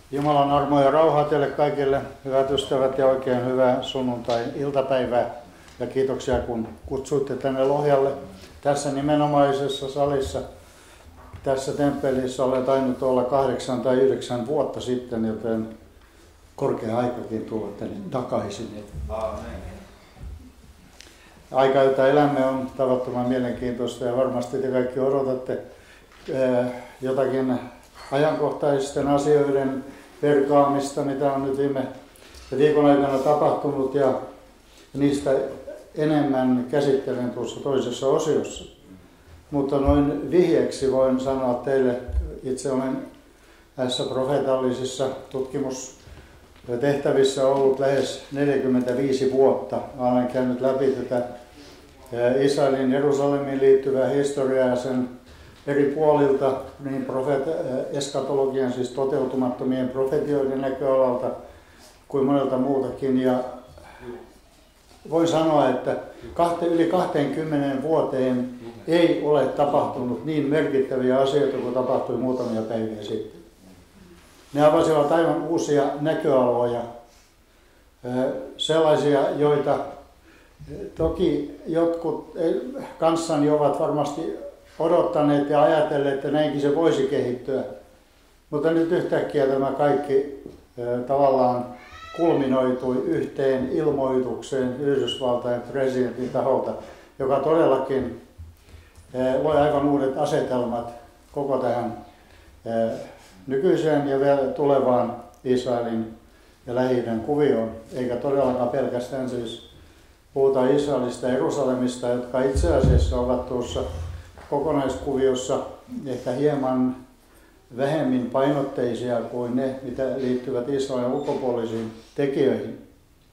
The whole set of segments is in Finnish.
Jumalan armo ja rauha teille kaikille, hyvät ystävät, ja oikein hyvää sunnuntai-iltapäivää. Ja kiitoksia, kun kutsuitte tänne Lohjalle. Tässä nimenomaisessa salissa, tässä temppelissä olen tainnut olla 8 tai 9 vuotta sitten, joten korkea aikakin tulla tänne takaisin. Aika, jota elämme, on tavattoman mielenkiintoista ja varmasti te kaikki odotatte jotakin ajankohtaisten asioiden perkaamista, mitä on nyt viime viikon aikana tapahtunut, ja niistä enemmän käsittelen tuossa toisessa osiossa. Mutta noin vihjeeksi voin sanoa teille, itse olen näissä profeetallisissa tutkimustehtävissä ollut lähes 45 vuotta. Olen käynyt läpi tätä Israelin Jerusalemiin liittyvää historiaa ja sen eri puolilta, niin eskatologian, siis toteutumattomien profetioiden näköalalta, kuin monelta muutakin. Ja voin sanoa, että yli 20 vuoteen ei ole tapahtunut niin merkittäviä asioita kuin tapahtui muutamia päiviä sitten. Ne avasivat aivan uusia näköaloja, sellaisia, joita toki jotkut kanssani ovat varmasti odottaneet ja ajatelleet, että näinkin se voisi kehittyä. Mutta nyt yhtäkkiä tämä kaikki tavallaan kulminoitui yhteen ilmoitukseen Yhdysvaltain presidentin taholta, joka todellakin loi aivan uudet asetelmat koko tähän nykyiseen ja vielä tulevaan Israelin ja Lähi-idän kuvioon, eikä todellakaan pelkästään siis puhuta Israelista ja Jerusalemista, jotka itse asiassa ovat tuossa kokonaiskuviossa ehkä hieman vähemmin painotteisia kuin ne, mitä liittyvät Israelin ulkopuolisiin tekijöihin.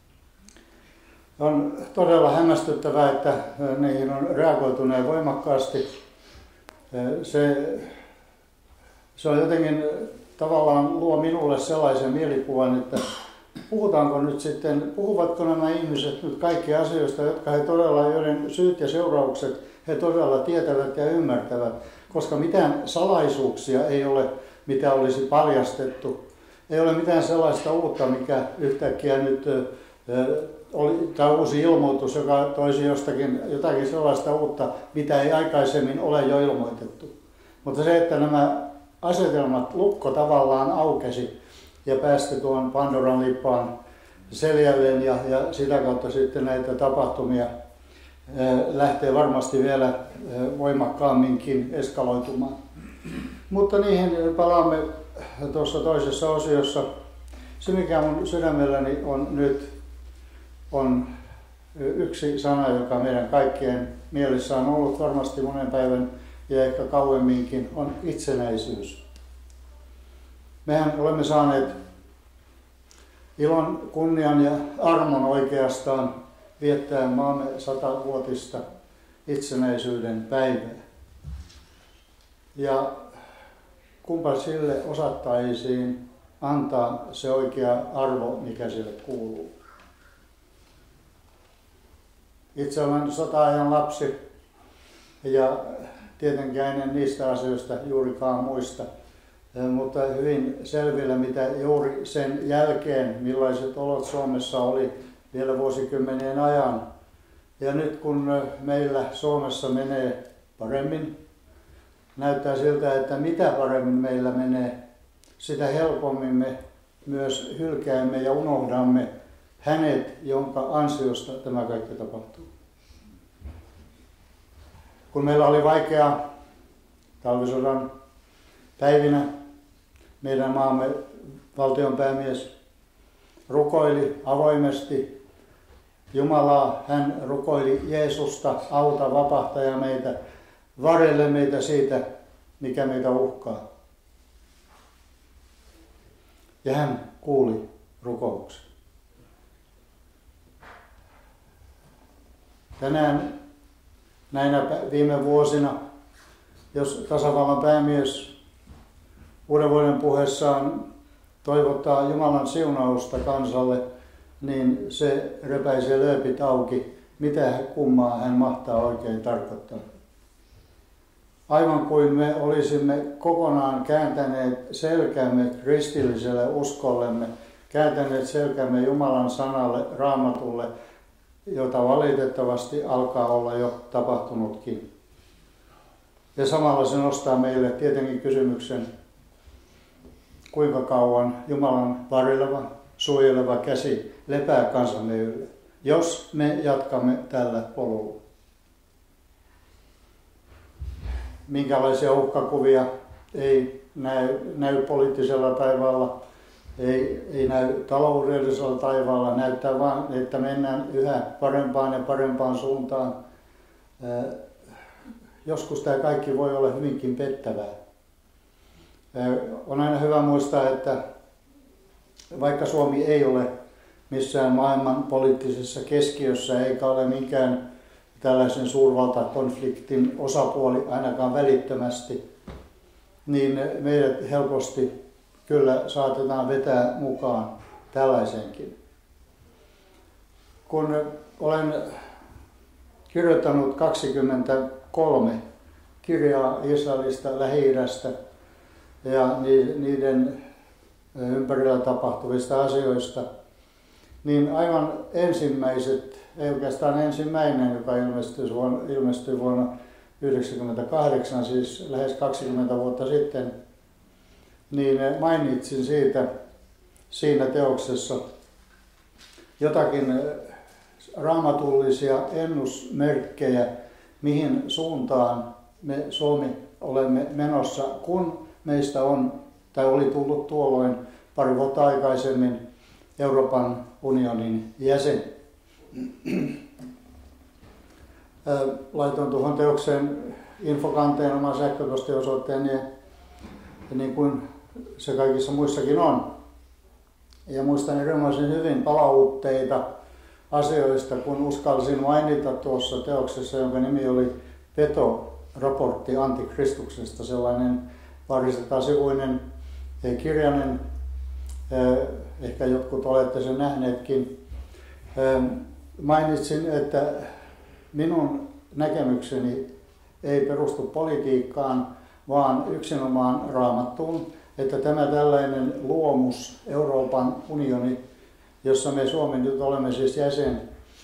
On todella hämmästyttävää, että niihin on reagoitu näin voimakkaasti. Se on jotenkin tavallaan luo minulle sellaisen mielikuvan, että puhuvatko nämä ihmiset nyt kaikki asioista, jotka he todella, joiden syyt ja seuraukset he todella tietävät ja ymmärtävät, koska mitään salaisuuksia ei ole, mitä olisi paljastettu. Ei ole mitään sellaista uutta, mikä yhtäkkiä nyt oli, tämä uusi ilmoitus, joka toisi jotakin sellaista uutta, mitä ei aikaisemmin ole jo ilmoitettu. Mutta se, että nämä asetelmat, lukko tavallaan aukesi ja päästi tuon Pandoran lippaan seljalleen ja sitä kautta sitten näitä tapahtumia lähtee varmasti vielä voimakkaamminkin eskaloitumaan. Mutta niihin palaamme tuossa toisessa osiossa. Se, mikä mun sydämelläni on nyt, on yksi sana, joka meidän kaikkien mielissä on ollut varmasti monen päivän ja ehkä kauemminkin, on itsenäisyys. Mehän olemme saaneet ilon, kunnian ja armon oikeastaan viettää maamme 100-vuotista itsenäisyyden päivää. Ja kumpa sille osattaisiin antaa se oikea arvo, mikä sille kuuluu. Itse olen sota-ajan lapsi ja tietenkään en niistä asioista juurikaan muista, mutta hyvin selvillä, mitä juuri sen jälkeen, millaiset olot Suomessa oli vielä vuosikymmenien ajan. Ja nyt kun meillä Suomessa menee paremmin, näyttää siltä, että mitä paremmin meillä menee, sitä helpommin me myös hylkäämme ja unohdamme hänet, jonka ansiosta tämä kaikki tapahtuu. Kun meillä oli vaikeaa talvisodan päivinä, meidän maamme valtionpäämies rukoili avoimesti Jumalaa, hän rukoili Jeesusta, auta, vapahtaja meitä, varjele meitä siitä, mikä meitä uhkaa. Ja hän kuuli rukouksen. Tänään näinä viime vuosina, jos tasavallan päämies uuden vuoden puheessaan toivottaa Jumalan siunausta kansalle, niin se repäisee lööpit auki, mitä kummaa hän mahtaa oikein tarkoittaa. aivan kuin me olisimme kokonaan kääntäneet selkämme kristilliselle uskollemme, kääntäneet selkämme Jumalan sanalle, Raamatulle, jota valitettavasti alkaa olla jo tapahtunutkin. Ja samalla se nostaa meille tietenkin kysymyksen, kuinka kauan Jumalan varjeleva, suojeleva käsi lepää kansamme ylle, jos me jatkamme tällä polulla. Minkälaisia uhkakuvia ei näy poliittisella taivaalla, ei näy taloudellisella taivaalla, näyttää vaan, että mennään yhä parempaan ja parempaan suuntaan. Joskus tämä kaikki voi olla hyvinkin pettävää. On aina hyvä muistaa, että vaikka Suomi ei ole missään maailman poliittisessa keskiössä eikä ole minkään tällaisen suurvaltakonfliktin osapuoli ainakaan välittömästi, niin meidät helposti kyllä saatetaan vetää mukaan tällaisenkin. Kun olen kirjoittanut 23 kirjaa Israelista, Lähi-idästä ja niiden ympärillä tapahtuvista asioista, niin aivan ensimmäiset, ei oikeastaan ensimmäinen, joka ilmestyi vuonna 1998, siis lähes 20 vuotta sitten, niin mainitsin siitä siinä teoksessa jotakin raamatullisia ennusmerkkejä, mihin suuntaan me Suomi olemme menossa, kun meistä on tai oli tullut tuolloin pari vuotta aikaisemmin Euroopan unionin jäsen. Laitoin tuohon teokseen infokanteen oman sähköpostiosoitteen ja niin kuin se kaikissa muissakin on. Ja muistan erinomaisen hyvin palautteita asioista, kun uskalsin mainita tuossa teoksessa, jonka nimi oli Peto-raportti Antikristuksesta, sellainen parisataa-sivuinen kirjainen, ehkä jotkut olette sen nähneetkin. Mainitsin, että minun näkemykseni ei perustu politiikkaan, vaan yksinomaan Raamattuun, että tämä tällainen luomus, Euroopan unioni, jossa me Suomi nyt olemme siis jäsen,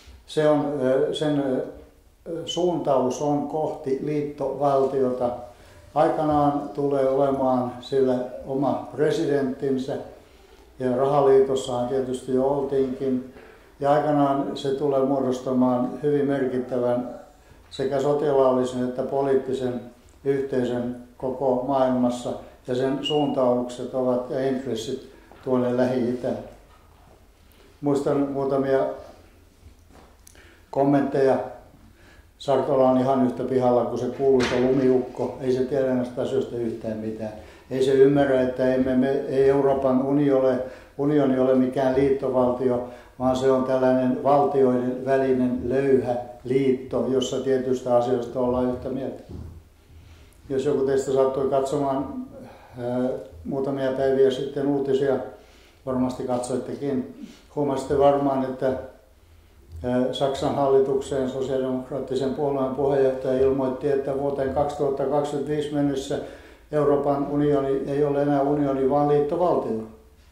sen suuntaus on kohti liittovaltiota. Aikanaan tulee olemaan sillä oma presidenttinsä, ja rahaliitossahan tietysti jo oltiinkin. Ja aikanaan se tulee muodostamaan hyvin merkittävän sekä sotilaallisen että poliittisen yhteisön koko maailmassa. Ja sen suuntaukset ovat ja intressit tuonne Lähi-Itään. Muistan muutamia kommentteja. Sarkola on ihan yhtä pihalla kuin se kuuluisa lumiukko. Ei se tiedä näistä asioista yhtään mitään. Ei se ymmärrä, että ei Euroopan unioni ole mikään liittovaltio, vaan se on tällainen valtioiden välinen löyhä liitto, jossa tietyistä asioista ollaan yhtä mieltä. Jos joku teistä sattui katsomaan muutamia päiviä sitten uutisia, varmasti katsoittekin, huomasitte varmaan, että Saksan hallituksen sosiaalidemokraattisen puolueen puheenjohtaja ilmoitti, että vuoteen 2025 mennessä Euroopan unioni ei ole enää unioni, vaan liittovaltio.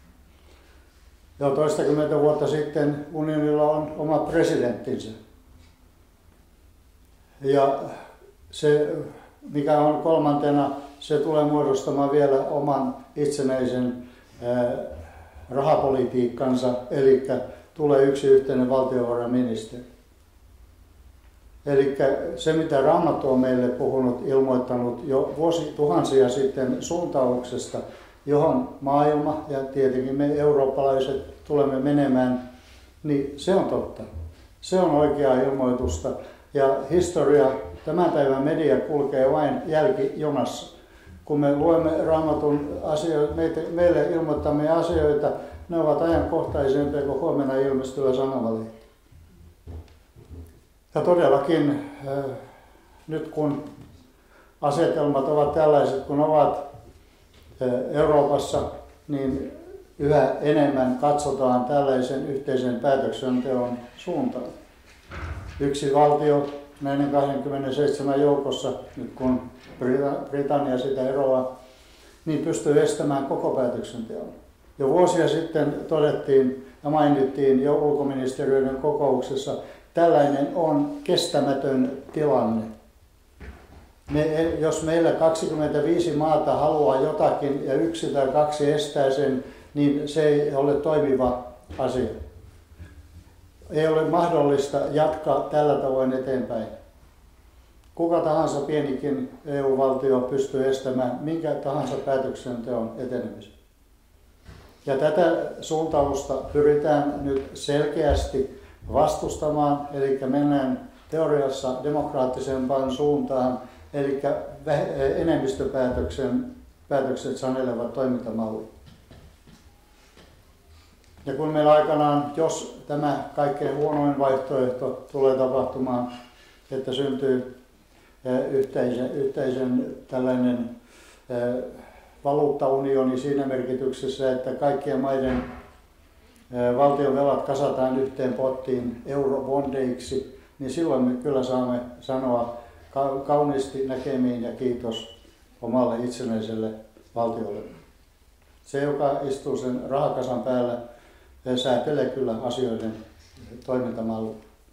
Jo toistakymmentä vuotta sitten unionilla on oma presidenttinsä. Ja se, mikä on kolmantena, se tulee muodostamaan vielä oman itsenäisen rahapolitiikkansa, eli tulee yksi yhteinen valtiovarainministeri. Eli se, mitä Raamattu on meille puhunut, ilmoittanut jo vuosituhansia sitten suuntauksesta, johon maailma ja tietenkin me eurooppalaiset tulemme menemään, niin se on totta. Se on oikeaa ilmoitusta. Ja historia, tämän päivän media kulkee vain jälkijunassa. Kun me luemme Raamatun asioita, meille ilmoittamia asioita, ne ovat ajankohtaisempia kuin huomenna ilmestyvä sanomalehti. Ja todellakin nyt kun asetelmat ovat tällaiset kuin ovat Euroopassa, niin yhä enemmän katsotaan tällaisen yhteisen päätöksenteon suuntaan. Yksi valtio, näiden 27 joukossa, nyt kun Britannia sitä eroaa, niin pystyy estämään koko päätöksenteon. Jo vuosia sitten todettiin ja mainittiin jo ulkoministeriöiden kokouksessa, tällainen on kestämätön tilanne. Jos meillä 25 maata haluaa jotakin ja 1 tai 2 estää sen, niin se ei ole toimiva asia. Ei ole mahdollista jatkaa tällä tavoin eteenpäin. Kuka tahansa pienikin EU-valtio pystyy estämään minkä tahansa päätöksenteon etenemisen. Ja tätä suuntausta pyritään nyt selkeästi vastustamaan, eli mennään teoriassa demokraattisempaan suuntaan, eli enemmistöpäätökset sanelevat toimintamallit. Ja kun meillä aikanaan, jos tämä kaikkein huonoin vaihtoehto tulee tapahtumaan, että syntyy yhteisen tällainen valuuttaunioni siinä merkityksessä, että kaikkien maiden valtionvelat kasataan yhteen pottiin eurobondeiksi, niin silloin me kyllä saamme sanoa kauniisti näkemiin ja kiitos omalle itsenäiselle valtiolle. Se, joka istuu sen rahakasan päällä, säätelee kyllä asioiden toimintamallia.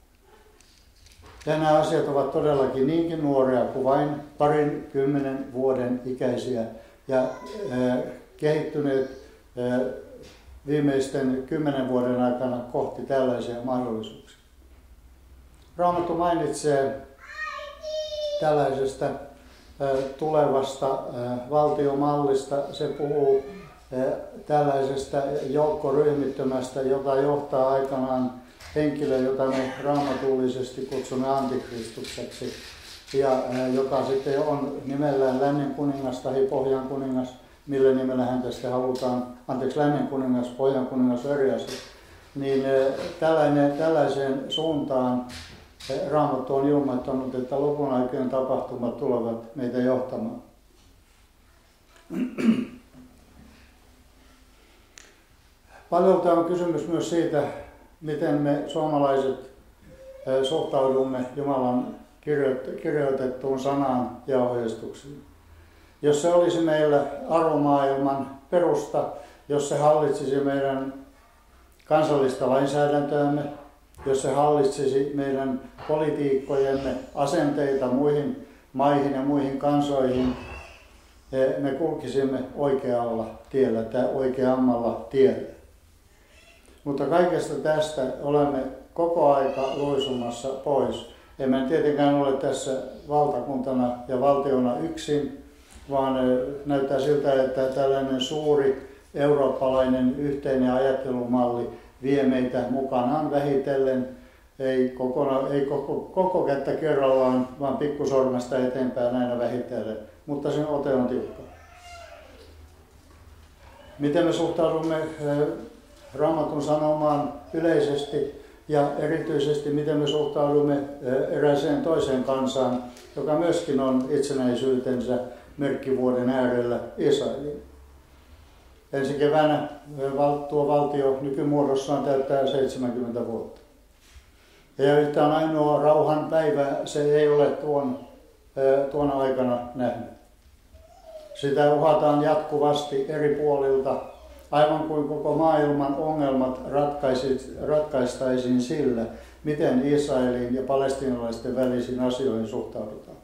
Ja nämä asiat ovat todellakin niinkin nuoria kuin vain 20 vuoden ikäisiä ja kehittyneet viimeisten 10 vuoden aikana kohti tällaisia mahdollisuuksia. Raamattu mainitsee tällaisesta tulevasta valtiomallista. Se puhuu tällaisesta joukkoryhmittymästä, jota johtaa aikanaan henkilö, jota me raamatullisesti kutsumme antikristukseksi, ja joka sitten on nimellään lännen kuningas tai pohjan kuningas, millä nimellä häntä sitten halutaan, lännen kuningas, pohjan kuningas eri asia. Niin tällaiseen suuntaan Raamattu on ilmoittanut, että lopun aikojen tapahtumat tulevat meitä johtamaan. Paljolti on kysymys myös siitä, miten me suomalaiset suhtaudumme Jumalan kirjoitettuun sanaan ja ohjeistuksiin. Jos se olisi meillä arvomaailman perusta, jos se hallitsisi meidän kansallista lainsäädäntöämme, jos se hallitsisi meidän politiikkojemme asenteita muihin maihin ja muihin kansoihin, me kulkisimme oikealla tiellä tai oikeammalla tiellä. Mutta kaikesta tästä olemme koko aika luisumassa pois. Emme tietenkään ole tässä valtakuntana ja valtiona yksin, vaan näyttää siltä, että tällainen suuri eurooppalainen yhteinen ajattelumalli vie meitä mukanaan vähitellen, ei koko kättä kerrallaan, vaan pikkusormesta eteenpäin aina vähitellen, mutta sen ote on tiukka. Miten me suhtaudumme Raamatun sanomaan yleisesti ja erityisesti miten me suhtaudumme erääseen toiseen kansaan, joka myöskin on itsenäisyytensä merkkivuoden äärellä, Israeliin. Ensi keväänä tuo valtio nykymuodossaan täyttää 70 vuotta. Ja yhtään ainoa rauhan päivää se ei ole tuona aikana nähnyt. Sitä uhataan jatkuvasti eri puolilta, aivan kuin koko maailman ongelmat ratkaistaisiin sillä, miten Israelin ja palestiinalaisten välisiin asioihin suhtaudutaan.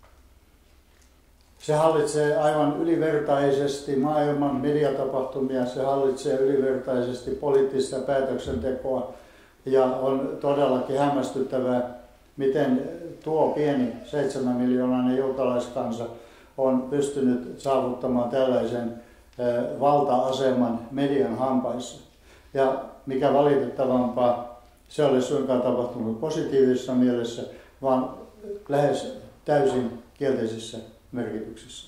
Se hallitsee aivan ylivertaisesti maailman mediatapahtumia, se hallitsee ylivertaisesti poliittista päätöksentekoa ja on todellakin hämmästyttävää, miten tuo pieni 7 miljoonainen juutalaiskansa on pystynyt saavuttamaan tällaisen valta-aseman median hampaissa. Ja mikä valitettavampaa, se olisi suinkaan tapahtunut positiivisessa mielessä, vaan lähes täysin kielteisissä merkityksissä.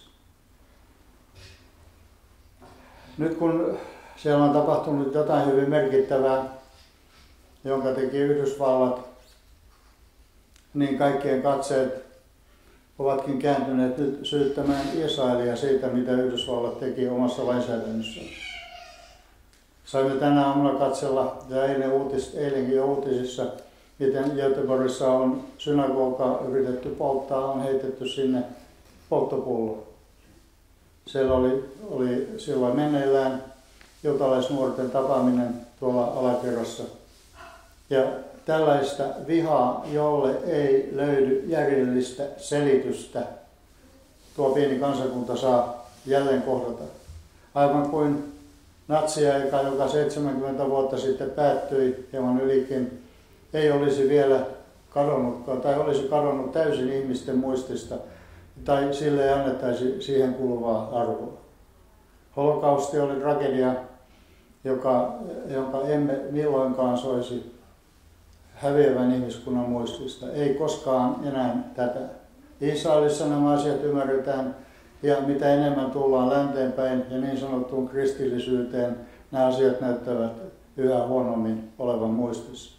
Nyt kun siellä on tapahtunut jotain hyvin merkittävää, jonka teki Yhdysvallat, niin kaikkien katseet ovatkin kääntyneet nyt syyttämään Israelia siitä, mitä Yhdysvallat teki omassa lainsäädännössään. Saimme tänä aamuna katsella ja eilenkin jo uutisissa, miten Göteborgissa on synagoga yritetty polttaa, on heitetty sinne polttopullo. Siellä oli silloin meneillään juutalaisnuorten tapaaminen tuolla alakerrassa. Ja tällaista vihaa, jolle ei löydy järjellistä selitystä, tuo pieni kansakunta saa jälleen kohdata. Aivan kuin natsiaika, joka 70 vuotta sitten päättyi hieman ylikin, ei olisi vielä kadonnutkaan tai olisi kadonnut täysin ihmisten muistista tai sille ei annettaisi siihen kuluvaa arvoa. Holokausti oli tragedia, jonka emme milloinkaan soisi häviävän ihmiskunnan muistista. Ei koskaan enää tätä. Israelissa nämä asiat ymmärretään ja mitä enemmän tullaan länteenpäin ja niin sanottuun kristillisyyteen, nämä asiat näyttävät yhä huonommin olevan muistissa.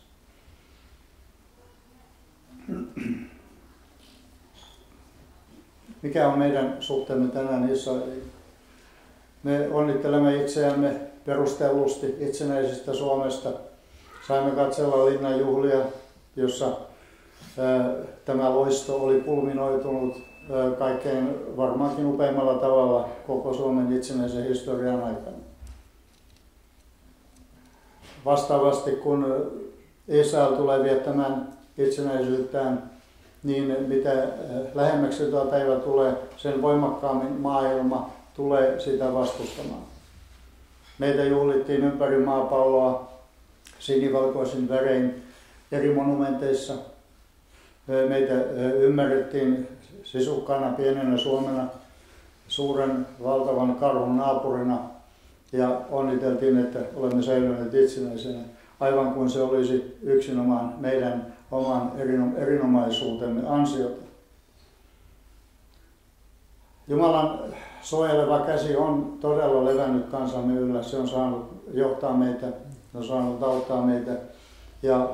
Mikä on meidän suhteemme tänään Israeliin? Me onnittelemme itseämme perustellusti itsenäisestä Suomesta. Saimme katsella linnanjuhlia, jossa tämä loisto oli kulminoitunut kaikkein varmaankin upeimmalla tavalla koko Suomen itsenäisen historian aikana. Vastaavasti kun Israel tulee viettämään itsenäisyyttään, niin mitä lähemmäksi tuo päivä tulee, sen voimakkaammin maailma tulee sitä vastustamaan. Meitä juhlittiin ympäri maapalloa sinivalkoisin värein eri monumenteissa. Meitä ymmärrettiin sisukkaana pienenä Suomena suuren valtavan karhun naapurina ja onniteltiin, että olemme säilyneet itsenäisenä, aivan kuin se olisi yksinomaan meidän oman erinomaisuutemme ansiota. Jumalan suojeleva käsi on todella levännyt kansamme yllä. Se on saanut johtaa meitä, se on saanut auttaa meitä ja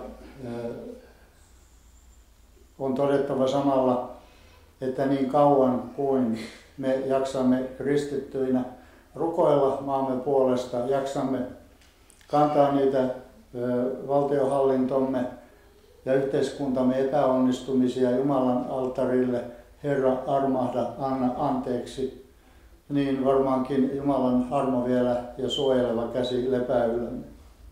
on todettava samalla, että niin kauan kuin me jaksamme kristittyinä rukoilla maamme puolesta, jaksamme kantaa niitä valtiohallintomme ja yhteiskuntamme epäonnistumisia Jumalan altarille, Herra armahda, anna anteeksi, niin varmaankin Jumalan armo vielä ja suojeleva käsi lepää yllämme.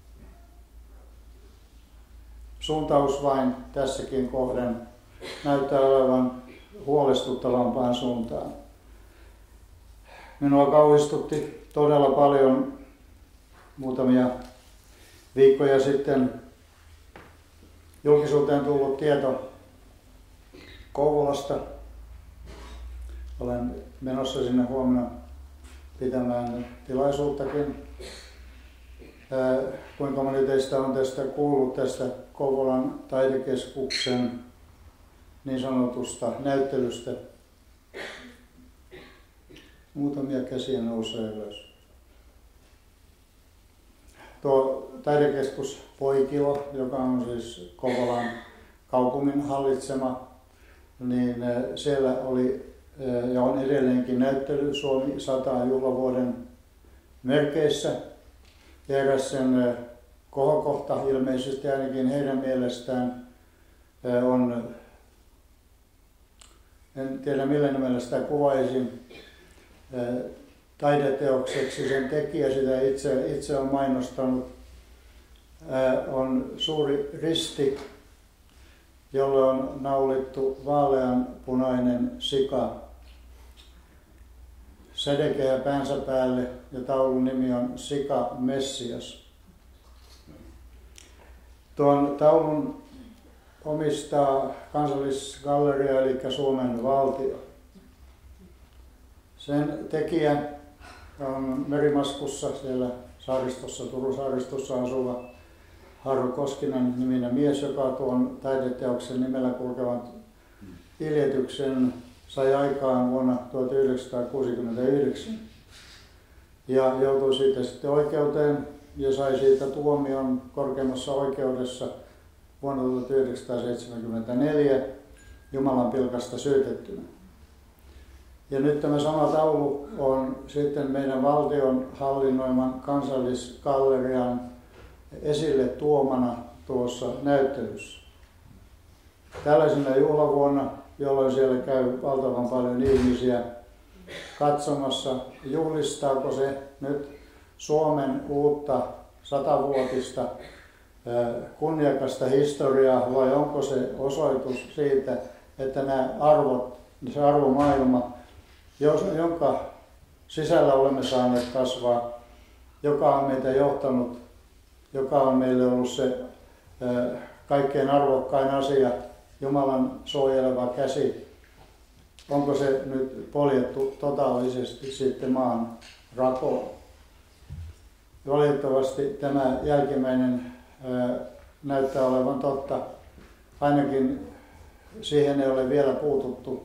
Suuntaus vain tässäkin kohden näyttää olevan huolestuttavampaan suuntaan. Minua kauhistutti todella paljon muutamia viikkoja sitten julkisuuteen tullut tieto Kouvolasta. Olen menossa sinne huomenna pitämään tilaisuuttakin. Kuinka moni teistä on tästä kuullut tästä Kouvolan taidekeskuksen niin sanotusta näyttelystä? Muutamia käsiä nousee ylös. Tuo taidekeskus Poikilo, joka on siis Kouvolan kaupungin hallitsema, niin siellä oli ja on edelleenkin näyttely Suomi 100 juhlavuoden merkeissä. Ja eräs sen kohokohta ilmeisesti ainakin heidän mielestään on, en tiedä millä nimellä sitä kuvaisin, taideteokseksi sen tekijä sitä itse on mainostanut, on suuri risti, jolle on naulittu vaaleanpunainen sika sädekehä päänsä päälle ja taulun nimi on Sika Messias. Tuon taulun omistaa Kansallisgalleria eli Suomen valtio. Sen tekijä on Merimaskussa siellä saaristossa, Turun saaristossa asuva Harro Koskinen niminen mies, joka tuon taideteoksen nimellä kulkevan iljetyksen sai aikaan vuonna 1969 ja joutui siitä sitten oikeuteen ja sai siitä tuomion korkeimmassa oikeudessa vuonna 1974 Jumalan pilkasta syytettynä. Ja nyt tämä sama taulu on sitten meidän valtion hallinnoiman Kansallisgallerian esille tuomana tuossa näyttelyssä. tällaisena juhlavuonna, jolloin siellä käy valtavan paljon ihmisiä katsomassa, juhlistaako se nyt Suomen uutta 100-vuotista kunniakasta historiaa vai onko se osoitus siitä, että nämä arvot, se arvomaailma, jonka sisällä olemme saaneet kasvaa, joka on meitä johtanut, joka on meille ollut se kaikkein arvokkain asia, Jumalan suojeleva käsi, onko se nyt poljettu totaalisesti sitten maan rakoon. Valitettavasti tämä jälkimmäinen näyttää olevan totta. Ainakin siihen ei ole vielä puututtu.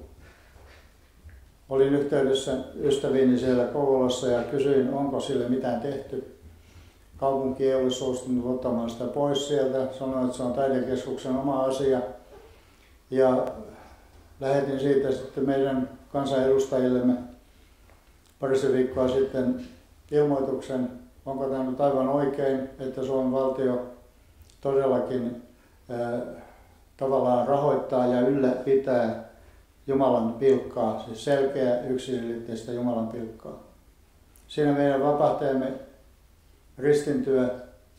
Olin yhteydessä ystäviini siellä Kouvolassa ja kysyin, onko sille mitään tehty. Kaupunki ei ole suostunut ottamaan sitä pois sieltä. Sanoin, että se on taidekeskuksen oma asia. Ja lähetin siitä sitten meidän kansanedustajillemme parisen viikkoa sitten ilmoituksen, onko tämä nyt aivan oikein, että Suomen valtio todellakin tavallaan rahoittaa ja ylläpitää Jumalan pilkkaa, siis selkeä yksiselitteistä Jumalan pilkkaa. Siinä meidän vapahtajamme ristintyö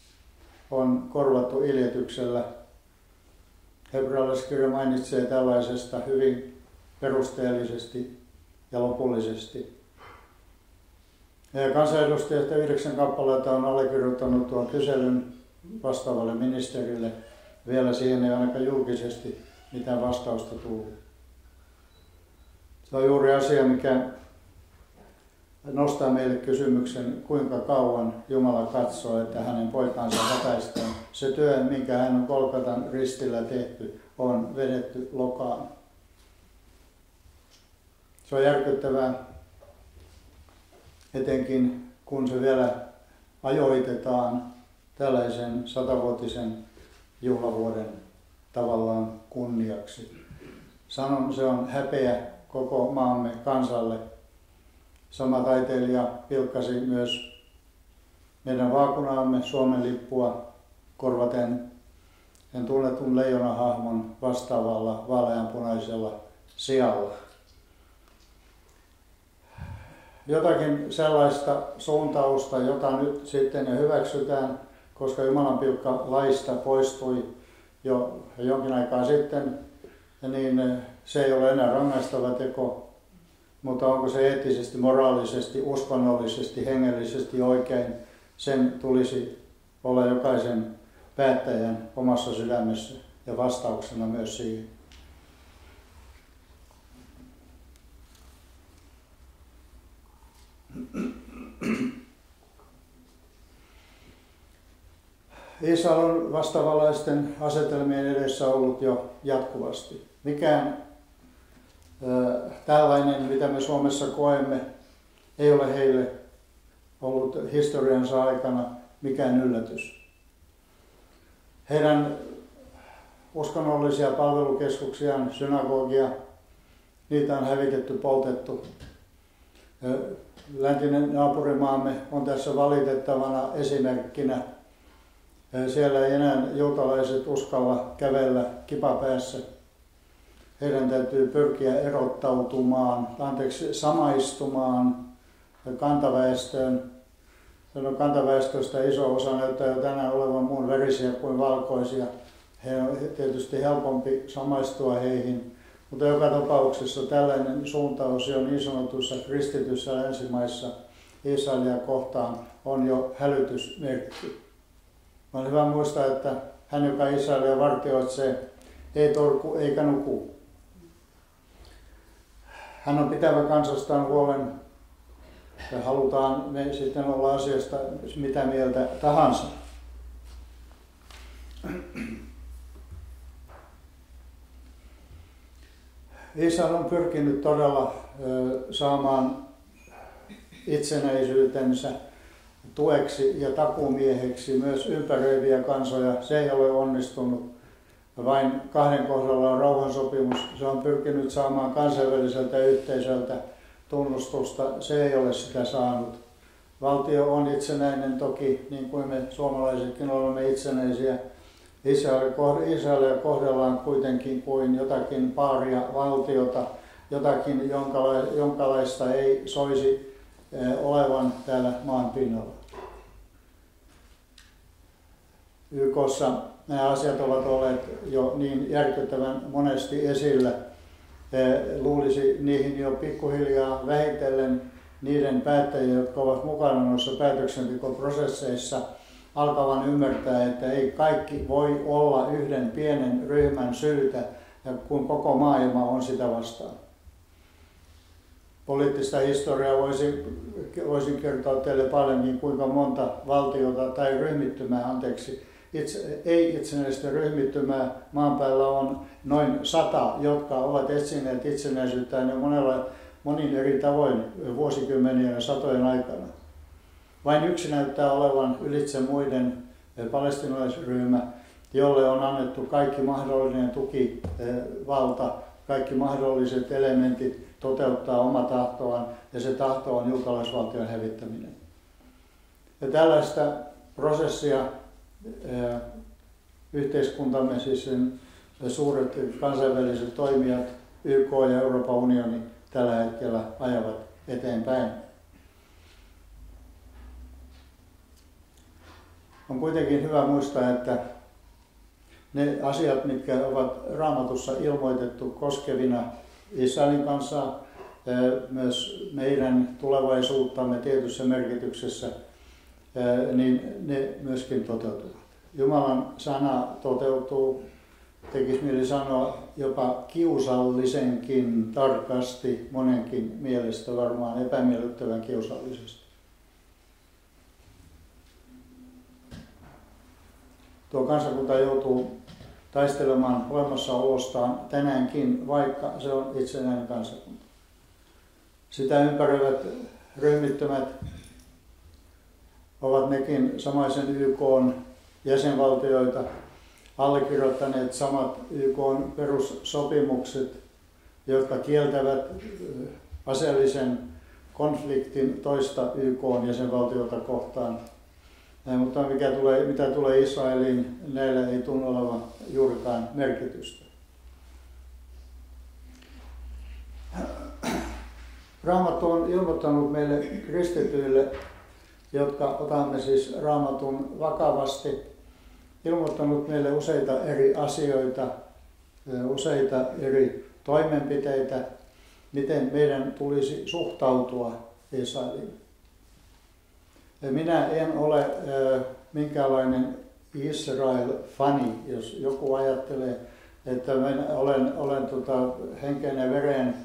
on korvattu iljetyksellä. Hebrealaiskirja mainitsee tällaisesta hyvin perusteellisesti ja lopullisesti. Kansanedustajat 9 kappaletta on allekirjoittanut tuon kyselyn vastaavalle ministerille. Vielä siihen ei ainakaan julkisesti mitään vastausta tullut. Se on juuri asia, mikä nostaa meille kysymyksen, kuinka kauan Jumala katsoo, että hänen poikansa hätäistään. Se työ, minkä hän on Golgatan ristillä tehty, on vedetty lokaan. Se on järkyttävää, etenkin kun se vielä ajoitetaan tällaisen 100-vuotisen juhlavuoden tavallaan kunniaksi. Sanon, se on häpeä koko maamme kansalle. Sama taiteilija pilkkasi myös meidän vaakunaamme, Suomen lippua, korvaten sen tunnetun leijonahahmon vastaavalla vaaleanpunaisella sijalla. Jotakin sellaista suuntausta, jota nyt sitten hyväksytään, koska Jumalan pilkka laista poistui jo jonkin aikaa sitten, niin se ei ole enää rangaistava teko, mutta onko se eettisesti, moraalisesti, uskonnollisesti, hengellisesti oikein, sen tulisi olla jokaisen päättäjän omassa sydämessä ja vastauksena myös siihen. Israel on vastaavanlaisten asetelmien edessä ollut jo jatkuvasti. Mikään tällainen, mitä me Suomessa koemme, ei ole heille ollut historiansa aikana mikään yllätys. Heidän uskonnollisia palvelukeskuksiaan, synagogia, niitä on hävitetty, poltettu. Läntinen naapurimaamme on tässä valitettavana esimerkkinä. Siellä ei enää juutalaiset uskalla kävellä kipapäässä. Heidän täytyy pyrkiä samaistumaan kantaväestöön. Kantaväestöstä iso osa näyttää jo tänään olevan muun värisiä kuin valkoisia. He on tietysti helpompi samaistua heihin. Mutta joka tapauksessa tällainen suuntaus jo niin sanotussa kristityissä länsimaissa Israelia kohtaan on jo hälytysmerkki. On hyvä muistaa, että hän, joka Israelia vartioitsee, ei torku eikä nuku. Hän on pitävä kansastaan huolen ja halutaan me sitten olla asiasta mitä mieltä tahansa. Israel on pyrkinyt todella saamaan itsenäisyytensä tueksi ja takuumieheksi myös ympäröiviä kansoja. Se ei ole onnistunut. Vain 2 kohdalla on rauhansopimus. Se on pyrkinyt saamaan kansainväliseltä yhteisöltä tunnustusta. Se ei ole sitä saanut. Valtio on itsenäinen toki, niin kuin me suomalaisetkin olemme itsenäisiä. Israelia kohdellaan kuitenkin kuin jotakin paaria valtiota, jotakin jonkalaista ei soisi olevan täällä maan pinnalla. YK:ssa nämä asiat ovat olleet jo niin järkyttävän monesti esillä. Luulisi niihin jo pikkuhiljaa vähitellen niiden päättäjien, jotka ovat mukana noissa päätöksentekoprosesseissa, alkavan ymmärtää, että ei kaikki voi olla yhden pienen ryhmän syytä, kun koko maailma on sitä vastaan. Poliittista historiaa voisin kertoa teille paljonkin, kuinka monta valtiota tai ryhmittymää, ei itsenäistä ryhmittymää maan päällä on noin 100, jotka ovat etsineet itsenäisyyttään jo monin eri tavoin vuosikymmenien ja satojen aikana. Vain yksi näyttää olevan ylitse muiden palestiinalaisryhmä, jolle on annettu kaikki mahdollinen tukivalta, kaikki mahdolliset elementit toteuttaa oma tahtoaan, ja se tahto on juutalaisvaltion hävittäminen. Ja tällaista prosessia yhteiskuntamme, siis sen suuret kansainväliset toimijat, YK ja Euroopan unioni tällä hetkellä ajavat eteenpäin. On kuitenkin hyvä muistaa, että ne asiat, mitkä ovat Raamatussa ilmoitettu koskevina Israelin kansaa, myös meidän tulevaisuuttamme tietyssä merkityksessä, niin ne myöskin toteutuvat. Jumalan sana toteutuu, tekisi mieli sanoa, jopa kiusallisenkin tarkasti, monenkin mielestä varmaan epämiellyttävän kiusallisesti. Tuo kansakunta joutuu taistelemaan olemassaolostaan tänäänkin, vaikka se on itsenäinen kansakunta. Sitä ympäröivät ryhmittymät ovat nekin samaisen YK:n jäsenvaltioita, allekirjoittaneet samat YK:n perussopimukset, jotka kieltävät aseellisen konfliktin toista YK:n jäsenvaltiota kohtaan. Mutta mitä tulee Israeliin, näillä ei tunnu olevan juurikaan merkitystä. Raamattu on ilmoittanut meille kristityille, jotka otamme siis Raamatun vakavasti, ilmoittanut meille useita eri asioita, useita eri toimenpiteitä, miten meidän tulisi suhtautua Israeliin. Minä en ole minkäänlainen Israel-fani, jos joku ajattelee, että olen henkeen ja vereen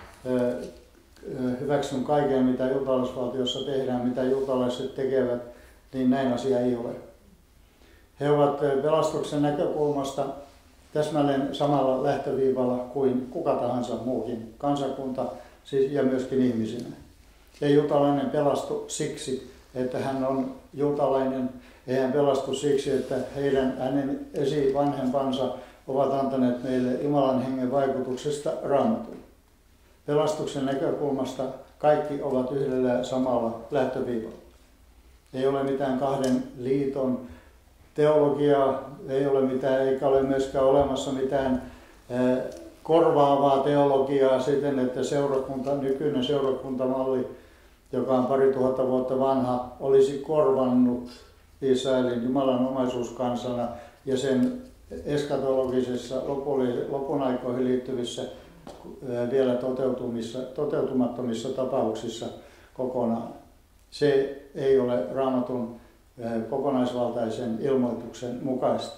hyväksyn kaiken, mitä juutalaisvaltiossa tehdään, mitä juutalaiset tekevät, niin näin asia ei ole. He ovat pelastuksen näkökulmasta täsmälleen samalla lähtöviivalla kuin kuka tahansa muukin kansakunta ja myöskin ihmisinä. Ei juutalainen pelastu siksi, että hän on juutalainen, ei hän pelastu siksi, että hänen esivanhempansa ovat antaneet meille Jumalan hengen vaikutuksesta Raamatun. Pelastuksen näkökulmasta kaikki ovat yhdellä samalla lähtöviivalla. Ei ole mitään kahden liiton teologiaa, ei ole mitään, eikä ole myöskään olemassa mitään korvaavaa teologiaa siten, että nykyinen seurakuntamalli, joka on 2000 vuotta vanha, olisi korvannut Israelin Jumalan omaisuuskansana ja sen eskatologisessa lopun aikoihin liittyvissä vielä toteutumattomissa tapauksissa kokonaan. Se ei ole Raamatun kokonaisvaltaisen ilmoituksen mukaista.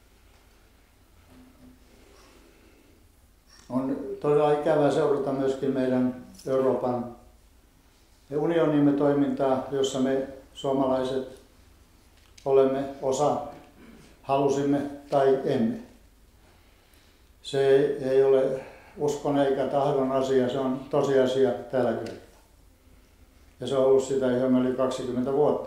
On todella ikävää seurata myöskin meidän Euroopan unionimme toimintaa, jossa me suomalaiset olemme osa, halusimme tai emme. Se ei ole uskon eikä tahdon asia, se on tosiasia tällä kertaa. Ja se on ollut sitä ihan yli 20 vuotta.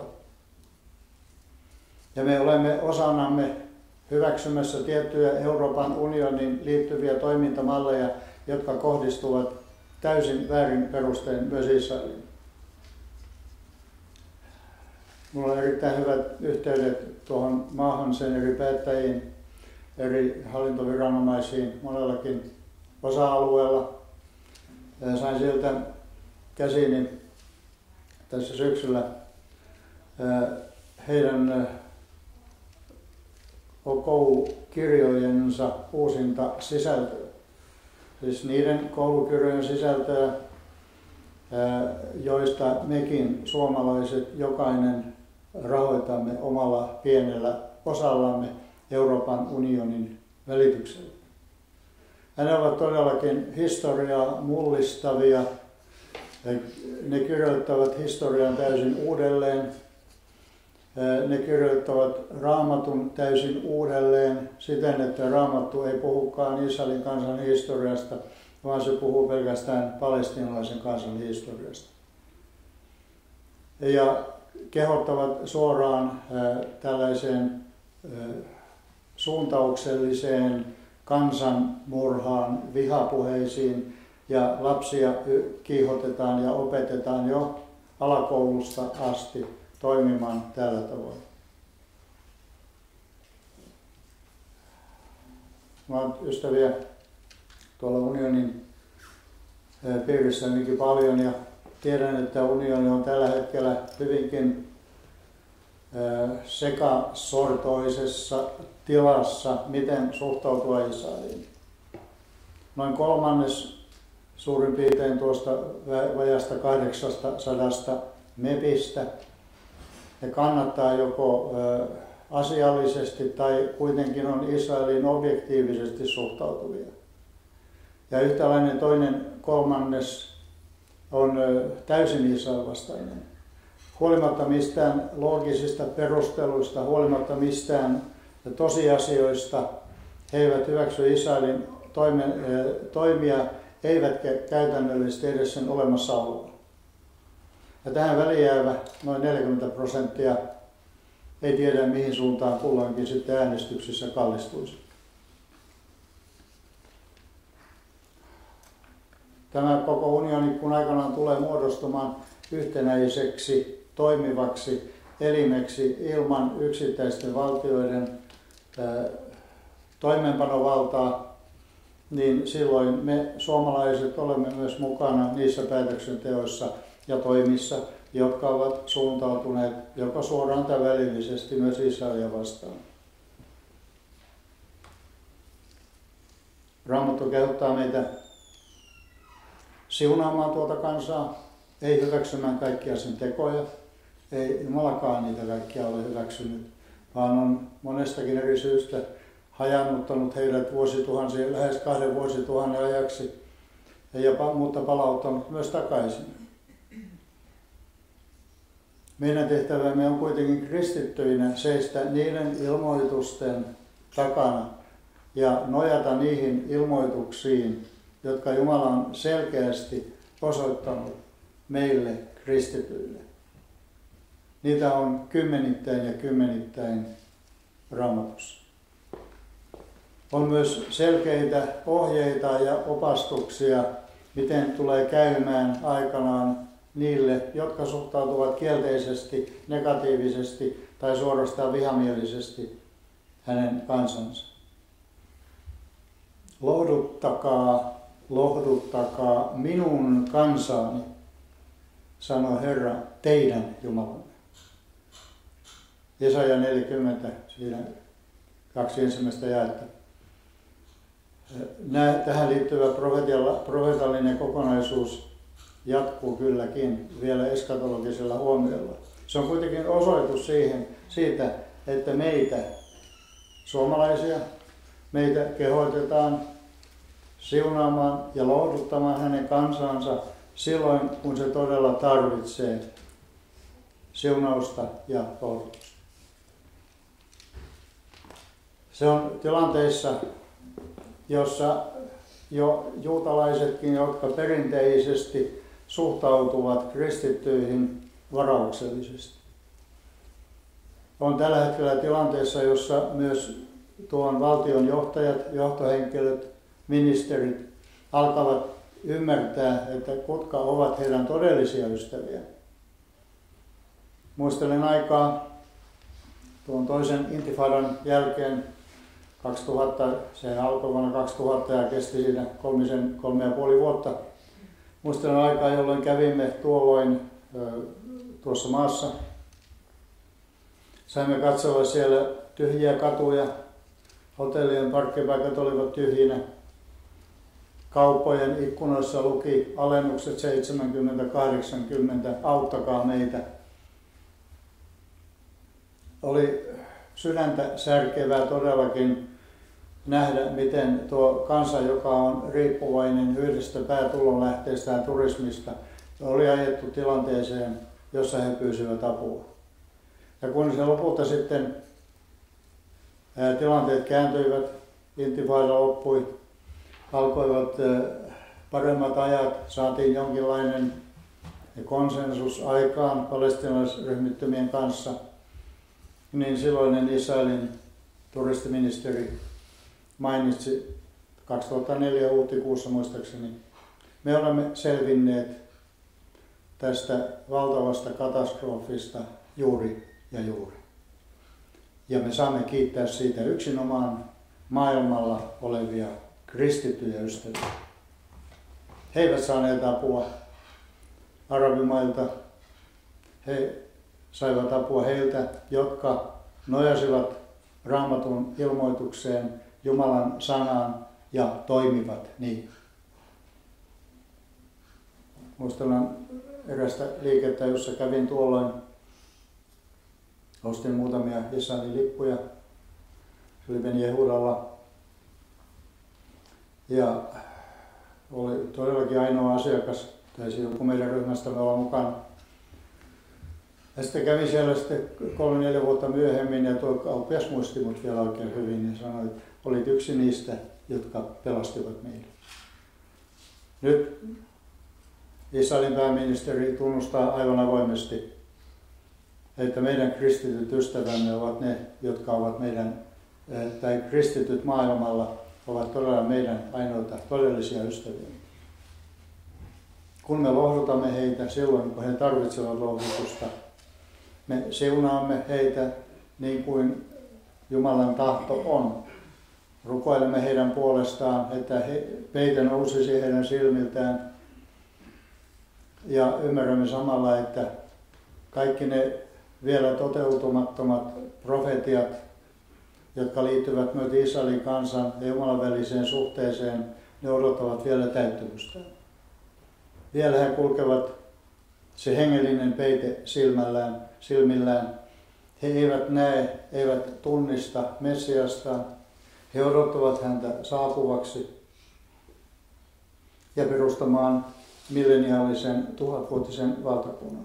Ja me olemme osanamme hyväksymässä tiettyjä Euroopan unionin liittyviä toimintamalleja, jotka kohdistuvat täysin väärin perustein myös Israeliin. Minulla on erittäin hyvät yhteydet tuohon maahan, sen eri päättäjiin. eri hallintoviranomaisiin monellakin osa-alueella. Sain sieltä käsiini tässä syksyllä heidän koulukirjojensa uusinta sisältöä. Siis niiden koulukirjojen sisältöä, joista mekin suomalaiset jokainen rahoitamme omalla pienellä osallamme Euroopan unionin välityksellä. Ne ovat todellakin historiaa mullistavia. Ne kirjoittavat historian täysin uudelleen. Ne kirjoittavat Raamatun täysin uudelleen siten, että Raamattu ei puhukaan Israelin kansan historiasta, vaan se puhuu pelkästään palestiinalaisen kansan historiasta. Ja kehottavat suoraan tällaiseen suuntaukselliseen kansanmurhaan, vihapuheisiin, ja lapsia kiihotetaan ja opetetaan jo alakoulusta asti toimimaan tällä tavoin. Minulla on ystäviä tuolla unionin piirissä hyvinkin paljon ja tiedän, että unioni on tällä hetkellä hyvinkin sekasortoisessa tilassa, miten suhtautua Israeliin. Noin kolmannes suurin piirtein tuosta vajasta 800 mepistä. Ne kannattaa joko asiallisesti tai kuitenkin on Israeliin objektiivisesti suhtautuvia. Ja yhtäläinen toinen kolmannes on täysin Israel vastainen. Huolimatta mistään loogisista perusteluista, huolimatta mistään tosiasioista, he eivät hyväksy Israelin toimia, eivätkä käytännöllisesti edes sen olemassaoloa. Ja tähän väliin jäävä noin 40% ei tiedä, mihin suuntaan kulloinkin sitten äänestyksissä kallistuisi. Tämä koko unioni, kun aikanaan tulee muodostumaan yhtenäiseksi, toimivaksi elimeksi ilman yksittäisten valtioiden toimeenpanovaltaa, niin silloin me suomalaiset olemme myös mukana niissä päätöksenteoissa ja toimissa, jotka ovat suuntautuneet joko suoraan tai välillisesti myös Israelia vastaan. Raamattu kehottaa meitä siunaamaan tuota kansaa, ei hyväksymään kaikkia sen tekoja, ei Jumalakaan niitä kaikkia ole hyväksynyt, vaan on monestakin eri syystä hajannuttanut heidät vuosituhansien, lähes 2 vuosituhannen ajaksi, mutta palauttanut myös takaisin. Meidän tehtävämme on kuitenkin kristittyinä seistä niiden ilmoitusten takana ja nojata niihin ilmoituksiin, jotka Jumala on selkeästi osoittanut meille kristityille. Niitä on kymmenittäin ja kymmenittäin Raamatussa. On myös selkeitä ohjeita ja opastuksia, miten tulee käymään aikanaan niille, jotka suhtautuvat kielteisesti, negatiivisesti tai suorastaan vihamielisesti hänen kansansa. Lohduttakaa, lohduttakaa minun kansaani, sanoi Herra, teidän Jumalanne. Jesaja 40, siinä 2 ensimmäistä jaetta. Tähän liittyvä profeetallinen kokonaisuus jatkuu kylläkin vielä eskatologisella huomiolla. Se on kuitenkin osoitus siitä, että meitä, suomalaisia, meitä kehotetaan siunaamaan ja lohduttamaan hänen kansansa silloin, kun se todella tarvitsee siunausta ja lohdutusta. Se on tilanteissa, jossa jo juutalaisetkin, jotka perinteisesti suhtautuvat kristittyihin varauksellisesti. On tällä hetkellä tilanteessa, jossa myös tuon valtion johtajat, johtohenkilöt, ministerit alkavat ymmärtää, että ketkä ovat heidän todellisia ystäviä. Muistelen aikaa tuon toisen intifadan jälkeen 2000, se alkoi vuonna 2000 ja kesti siinä 3,5 vuotta. Muistelen aikaa, jolloin kävimme tuolloin tuossa maassa. Saimme katsella siellä tyhjiä katuja, hotellien parkkipaikat olivat tyhjinä. Kauppojen ikkunoissa luki alennukset 70-80, auttakaa meitä. Oli sydäntä särkevää todellakin nähdä, miten tuo kansa, joka on riippuvainen yhdestä päätulonlähteestään turismista, oli ajettu tilanteeseen, jossa he pyysivät apua. Ja kun se lopulta sitten tilanteet kääntyivät, intifada loppui, alkoivat paremmat ajat, saatiin jonkinlainen konsensus aikaan palestiinalaisryhmittymien kanssa, niin silloinen Israelin turistiministeri mainitsi 2004 huhtikuussa muistaakseni, me olemme selvinneet tästä valtavasta katastrofista juuri ja juuri. Ja me saamme kiittää siitä yksinomaan maailmalla olevia kristittyjä ystäviä. He eivät saaneet apua arabimailta. He saivat apua heiltä, jotka nojasivat Raamatun ilmoitukseen, Jumalan sanaan ja toimivat niin. Muistellaan erästä liikettä, jossa kävin tuolloin. Ostin muutamia Israelin lippuja. Se oli Ben Jehudalla. Ja oli todellakin ainoa asiakas, taisi joku meidän ryhmästämme olla mukana. Ja sitten kävin siellä sitten 3-4 vuotta myöhemmin ja tuo kauppias muisti mut vielä oikein hyvin ja sanoi, että olit yksi niistä, jotka pelastivat meille. Nyt Israelin pääministeri tunnustaa aivan avoimesti, että meidän kristityt ystävämme ovat ne, jotka ovat meidän, tai kristityt maailmalla ovat todella meidän ainoita todellisia ystäviä. Kun me lohdutamme heitä silloin, kun he tarvitsevat lohdutusta, me siunaamme heitä niin kuin Jumalan tahto on. Rukoilemme heidän puolestaan, että peite nousisi heidän silmiltään. Ja ymmärrämme samalla, että kaikki ne vielä toteutumattomat profetiat, jotka liittyvät myös Israelin kansan ja Jumalan väliseen suhteeseen, ne odottavat vielä täyttymystään. Vielä he kulkevat se hengellinen peite silmillään. He eivät näe, eivät tunnista Messiasta. He odottavat häntä saapuvaksi ja perustamaan milleniaalisen 1000-vuotisen valtakunnan.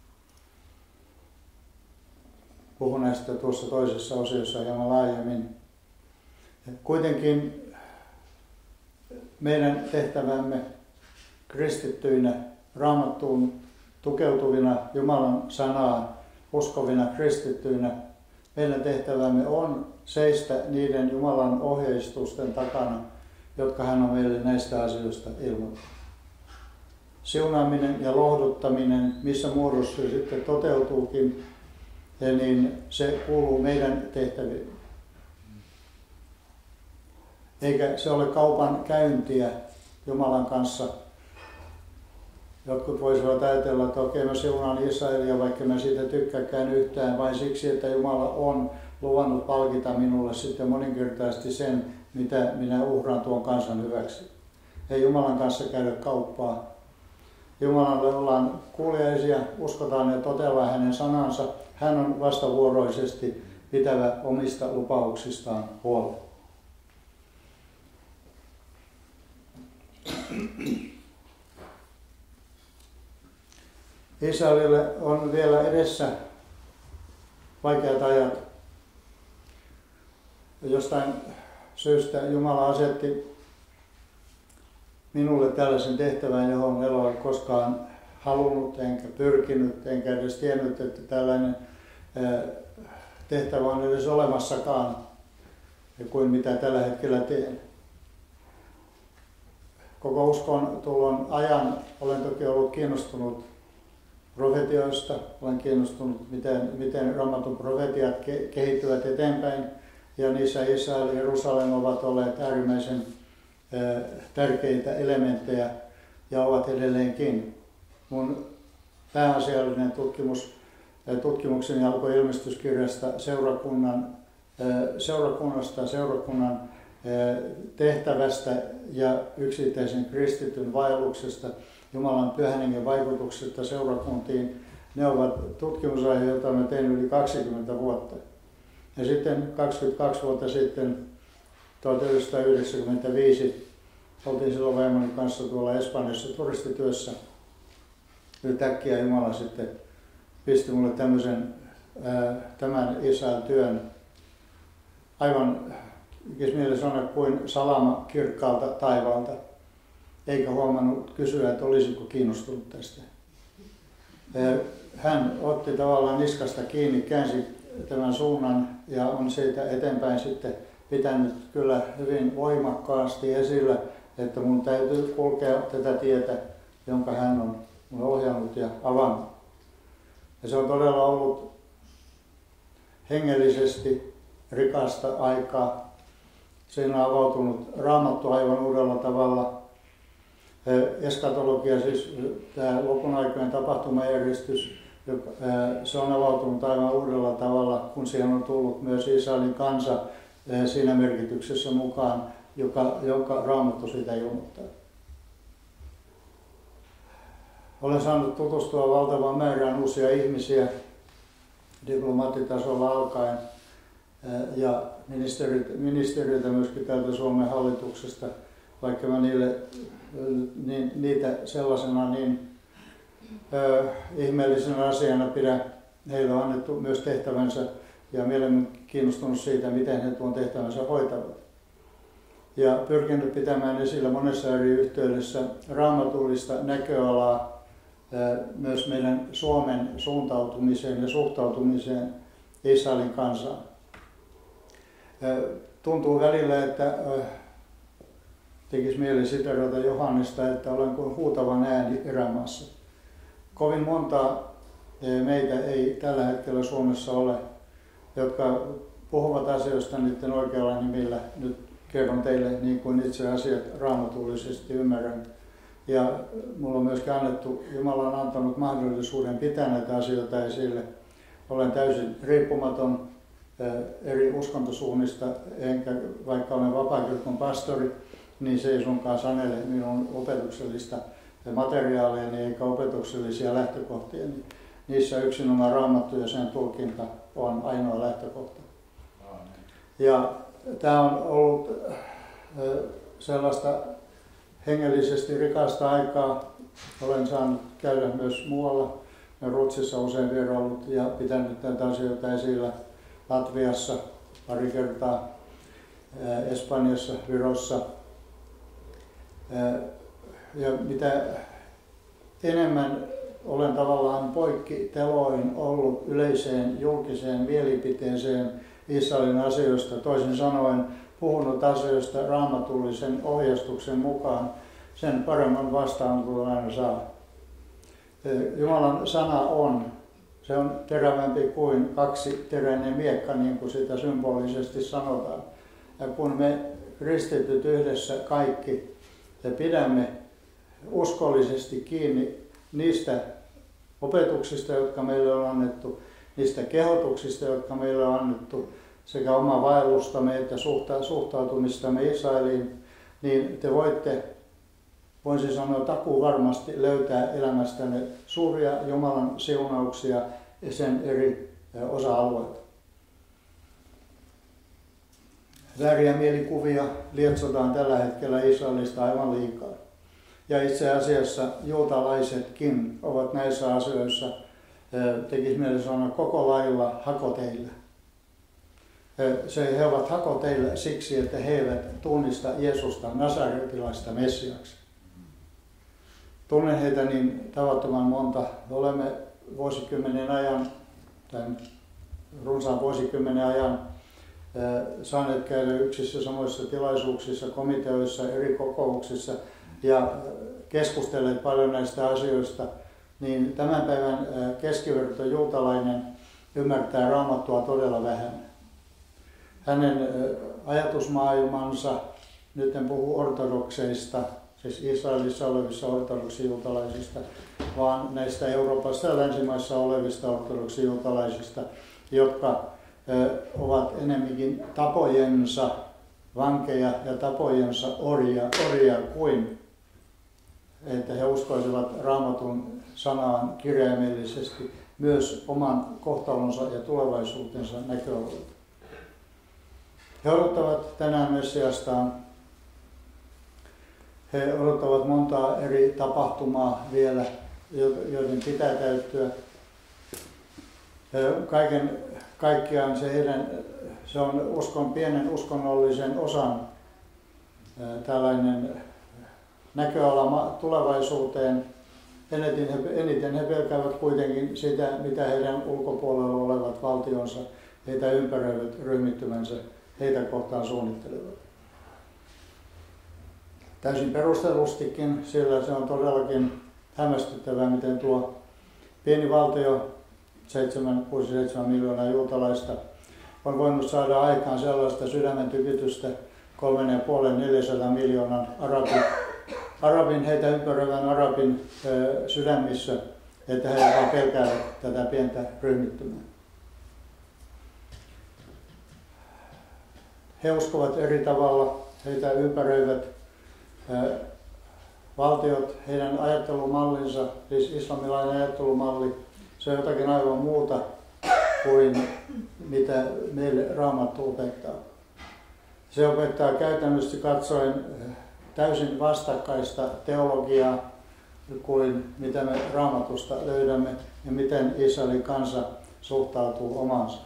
Puhun näistä tuossa toisessa osiossa hieman laajemmin. Kuitenkin meidän tehtävämme kristittyinä, Raamattuun tukeutuvina, Jumalan sanaan uskovina kristittyinä, meidän tehtävämme on seistä niiden Jumalan ohjeistusten takana, jotka hän on meille näistä asioista ilmoittanut. Siunaaminen ja lohduttaminen, missä muodossa se sitten toteutuukin, niin se kuuluu meidän tehtäviin. Eikä se ole kaupan käyntiä Jumalan kanssa. Jotkut voisivat ajatella, että okei, mä siunaan Israelia, vaikka mä siitä tykkääkään yhtään, vain siksi, että Jumala on luvannut palkita minulle sitten moninkertaisesti sen, mitä minä uhraan tuon kansan hyväksi. Ei Jumalan kanssa käydä kauppaa. Jumalalle ollaan kuuliaisia, uskotaan ja totellaan hänen sanansa. Hän on vastavuoroisesti pitävä omista lupauksistaan huolta. Israelille on vielä edessä vaikeat ajat. Jostain syystä Jumala asetti minulle tällaisen tehtävän, johon en ole koskaan halunnut, enkä pyrkinyt, enkä edes tiennyt, että tällainen tehtävä on edes olemassakaan, kuin mitä tällä hetkellä teen. Koko uskon tulon ajan olen toki ollut kiinnostunut profetioista, olen kiinnostunut, miten Raamatun profetiat kehittyvät eteenpäin. ja niissä Israel ja Jerusalem ovat olleet äärimmäisen tärkeitä elementtejä ja ovat edelleenkin. Mun pääasiallinen tutkimukseni alkoi ilmestyskirjasta seurakunnan tehtävästä ja yksittäisen kristityn vaelluksesta, Jumalan Pyhän Hengen vaikutuksesta seurakuntiin. Ne ovat tutkimusaiheita, joita olen tehnyt yli 20 vuotta. Ja sitten 22 vuotta sitten, 1995, oltiin silloin vaimoni kanssa tuolla Espanjassa turistityössä. Yhtäkkiä Jumala sitten pisti mulle tämän Israel-työn aivan mielessä sanoa kuin salama kirkkaalta taivaalta, eikä huomannut kysyä, että olisiko kiinnostunut tästä. Hän otti tavallaan niskasta kiinni, käänsi tämän suunnan ja on siitä eteenpäin sitten pitänyt kyllä hyvin voimakkaasti esillä, että mun täytyy kulkea tätä tietä, jonka hän on mulle ohjannut ja avannut. Ja se on todella ollut hengellisesti rikasta aikaa. Siinä on avautunut Raamattu aivan uudella tavalla. Eskatologia, siis tämä lopun aikojen tapahtumajärjestys, se on avautunut aivan uudella tavalla, kun siihen on tullut myös Israelin kansa siinä merkityksessä mukaan, jonka Raamattu siitä ilmoittaa. Olen saanut tutustua valtavaan määrään uusia ihmisiä diplomaattitasolla alkaen ja ministeriöitä myöskin täältä Suomen hallituksesta, vaikka mä niitä sellaisena niin ihmeellisenä asiana pidä. Heille on annettu myös tehtävänsä ja mielelläni kiinnostunut siitä, miten he tuon tehtävänsä hoitavat. Ja pyrkinyt pitämään esillä monessa eri yhteydessä raamatullista näköalaa myös meidän Suomen suuntautumiseen ja suhtautumiseen Israelin kansaan. Tuntuu välillä, että tekisi mieli siteerata Johannesta, että olen kuin huutavan ääni erämaassa. Kovin montaa meitä ei tällä hetkellä Suomessa ole, jotka puhuvat asioista niiden oikealla nimillä. Nyt kerron teille niin kuin itse asiat raamatullisesti ymmärrän. Ja mulla on myöskin annettu, Jumala on antanut mahdollisuuden pitää näitä asioita esille. Olen täysin riippumaton eri uskontosuunnista, enkä vaikka olen vapaakirkon pastori, niin se ei suinkaan sanele minun opetuksellista materiaaliani eikä opetuksellisia lähtökohtia. Niissä yksinomaan Raamattu ja sen tulkinta on ainoa lähtökohta. Ja tämä on ollut sellaista hengellisesti rikasta aikaa. Olen saanut käydä myös muualla. Ruotsissa usein vierailut ja pitänyt näitä asioita esillä. Latviassa pari kertaa, Espanjassa, Virossa. Ja mitä enemmän olen tavallaan poikkiteloin ollut yleiseen julkiseen mielipiteeseen Israelin asioista, toisin sanoen puhunut asioista raamatullisen ohjeistuksen mukaan, sen paremman vastaanoton aina saa. Jumalan sana on, se on terävämpi kuin kaksiteräinen miekka, niin kuin sitä symbolisesti sanotaan. Ja kun me kristityt yhdessä kaikki pidämme uskollisesti kiinni niistä opetuksista, jotka meille on annettu, niistä kehotuksista, jotka meille on annettu, sekä omaa vaellustamme että suhtautumistamme Israeliin, niin te voitte, voisin sanoa, takuuvarmasti löytää elämästänne suuria Jumalan siunauksia ja sen eri osa-alueita. Vääriä mielikuvia lietsotaan tällä hetkellä Israelista aivan liikaa. Ja itse asiassa juutalaisetkin ovat näissä asioissa, tekisi mieli sanoa, koko lailla hakoteillä. He ovat hakoteillä siksi, että he eivät tunnista Jeesusta nasaretilaista Messiaksi. Tunnen heitä niin tavattoman monta. Olemme vuosikymmenen ajan, tai runsaan vuosikymmenen ajan, saaneet käydä yksissä samoissa tilaisuuksissa, komiteoissa, eri kokouksissa ja keskustelleet paljon näistä asioista, niin tämän päivän keskivertojuutalainen ymmärtää Raamattua todella vähän. hänen ajatusmaailmansa, nyt en puhu ortodokseista, siis Israelissa olevissa ortodoksijuutalaisista, vaan näistä Euroopassa ja länsimaissa olevista ortodoksijuutalaisista, jotka ovat enemmänkin tapojensa vankeja ja tapojensa orjia kuin että he uskoisivat Raamatun sanaan kirjaimellisesti myös oman kohtalonsa ja tulevaisuutensa näköalalta. He odottavat tänään Messiastaan. He odottavat montaa eri tapahtumaa vielä, joiden pitää täyttyä. Kaiken kaikkiaan se on pienen uskonnollisen osan tällainen näköala tulevaisuuteen. Eniten he pelkäävät kuitenkin sitä, mitä heidän ulkopuolella olevat valtionsa, heitä ympäröivät ryhmittymänsä, heitä kohtaan suunnittelevat. Täysin perustellustikin, sillä se on todellakin hämmästyttävää, miten tuo pieni valtio, 6-7 miljoonaa juutalaista, on voinut saada aikaan sellaista sydämen tykitystä 3,5-400 miljoonan heitä ympäröivän arabin sydämissä, että he vaan pelkäävät tätä pientä ryhmittymää. He uskovat eri tavalla, heitä ympäröivät valtiot, heidän ajattelumallinsa, siis islamilainen ajattelumalli, se on jotakin aivan muuta kuin mitä meille Raamattu opettaa. Se opettaa käytännössä katsoen täysin vastakkaista teologiaa kuin mitä me Raamatusta löydämme ja miten Israelin kansa suhtautuu omansa.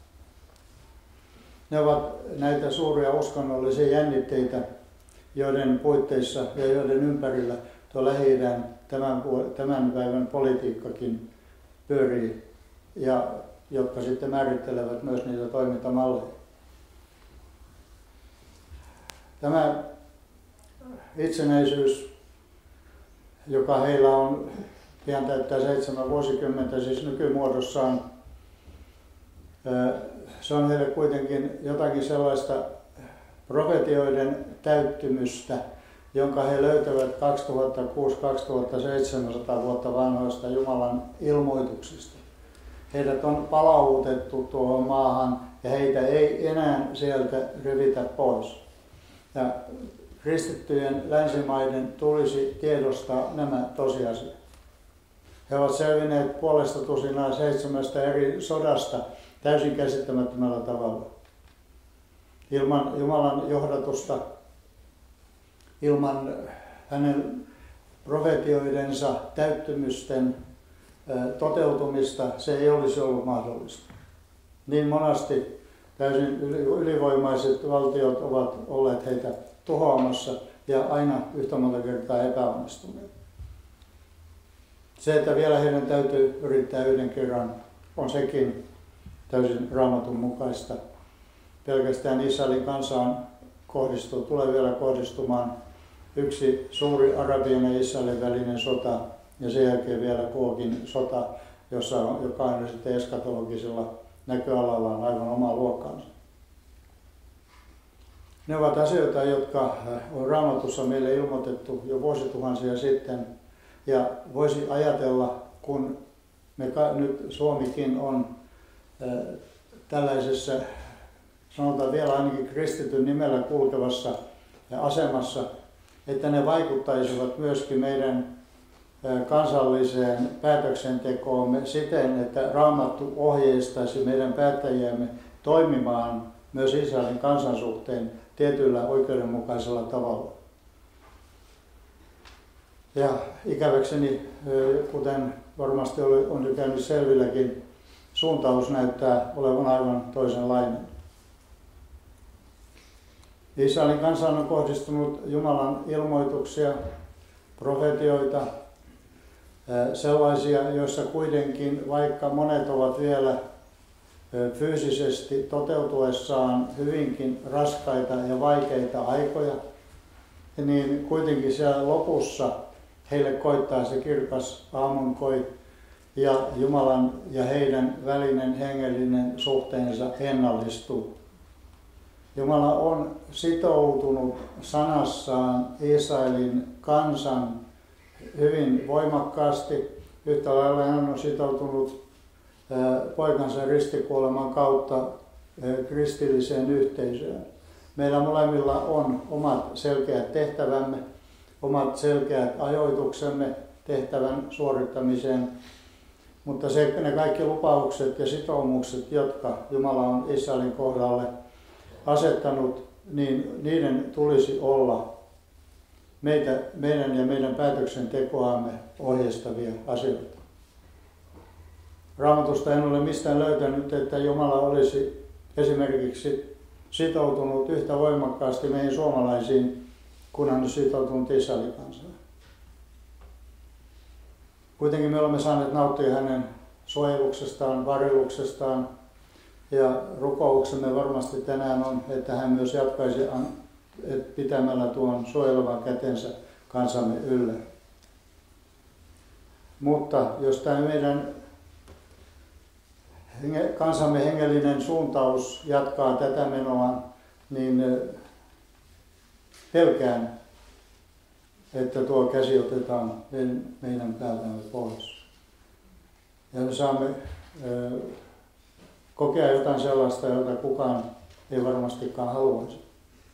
Ne ovat näitä suuria uskonnollisia jännitteitä, joiden puitteissa ja joiden ympärillä tuo Lähi-idän tämän päivän politiikkakin pyörii ja jotka sitten määrittelevät myös niitä toimintamalleja. Tämä itsenäisyys, joka heillä on, pian täyttää 7 vuosikymmentä, siis nykymuodossaan, se on heille kuitenkin jotakin sellaista profetioiden täyttymystä, jonka he löytävät 2600-2700 vuotta vanhoista Jumalan ilmoituksista. Heidät on palautettu tuohon maahan ja heitä ei enää sieltä revitä pois. Ja kristittyjen länsimaiden tulisi tiedostaa nämä tosiasiat. He ovat selvinneet 7 eri sodasta täysin käsittämättömällä tavalla. Ilman Jumalan johdatusta, ilman hänen profetioidensa täyttymysten toteutumista se ei olisi ollut mahdollista. Niin monasti täysin ylivoimaiset valtiot ovat olleet heitä tuhoamassa ja aina yhtä monta kertaa epäonnistuneet. Se, että vielä heidän täytyy yrittää yhden kerran, on sekin täysin Raamatun mukaista. Pelkästään Israelin kansaan tulee vielä kohdistumaan yksi suuri Arabian ja Israelin välinen sota ja sen jälkeen vielä Googin sota, joka on sitten eskatologisella näköalallaan aivan oma luokkaansa. Ne ovat asioita, jotka on Raamatussa meille ilmoitettu jo vuosituhansia sitten. Ja voisi ajatella, kun nyt Suomikin on tällaisessa, sanotaan vielä ainakin kristityn nimellä kulkevassa asemassa, että ne vaikuttaisivat myöskin meidän kansalliseen päätöksentekoomme siten, että Raamattu ohjeistaisi meidän päättäjiämme toimimaan myös Israelin kansan suhteen tietyllä oikeudenmukaisella tavalla. Ja ikäväkseni, kuten varmasti on jo käynyt selvilläkin, suuntaus näyttää olevan aivan toisenlainen. Israelin kansaan on kohdistunut Jumalan ilmoituksia, profetioita, sellaisia, joissa kuitenkin, vaikka monet ovat vielä fyysisesti toteutuessaan hyvinkin raskaita ja vaikeita aikoja, niin kuitenkin siellä lopussa heille koittaa se kirkas aamunkoi ja Jumalan ja heidän välinen hengellinen suhteensa ennallistuu. Jumala on sitoutunut sanassaan Israelin kansan hyvin voimakkaasti. Yhtä lailla hän on sitoutunut poikansa ristikuoleman kautta kristilliseen yhteisöön. Meillä molemmilla on omat selkeät tehtävämme, omat selkeät ajoituksemme tehtävän suorittamiseen, mutta ne kaikki lupaukset ja sitoumukset, jotka Jumala on Israelin kohdalle asettanut, niin niiden tulisi olla meidän ja meidän päätöksentekoamme ohjeistavia asioita. Raamatusta en ole mistään löytänyt, että Jumala olisi esimerkiksi sitoutunut yhtä voimakkaasti meihin suomalaisiin, kun hän on sitoutunut Israelin kansaan. Kuitenkin me olemme saaneet nauttia hänen suojeluksestaan, varjeluksestaan, ja rukouksemme varmasti tänään on, että hän myös jatkaisi pitämällä tuon suojelevan kätensä kansamme yllä. Mutta jos tämä meidän kansamme hengellinen suuntaus jatkaa tätä menoa, niin pelkään, että tuo käsi otetaan meidän päältämme pois. Ja me saamme kokea jotain sellaista, jota kukaan ei varmastikaan haluaisi.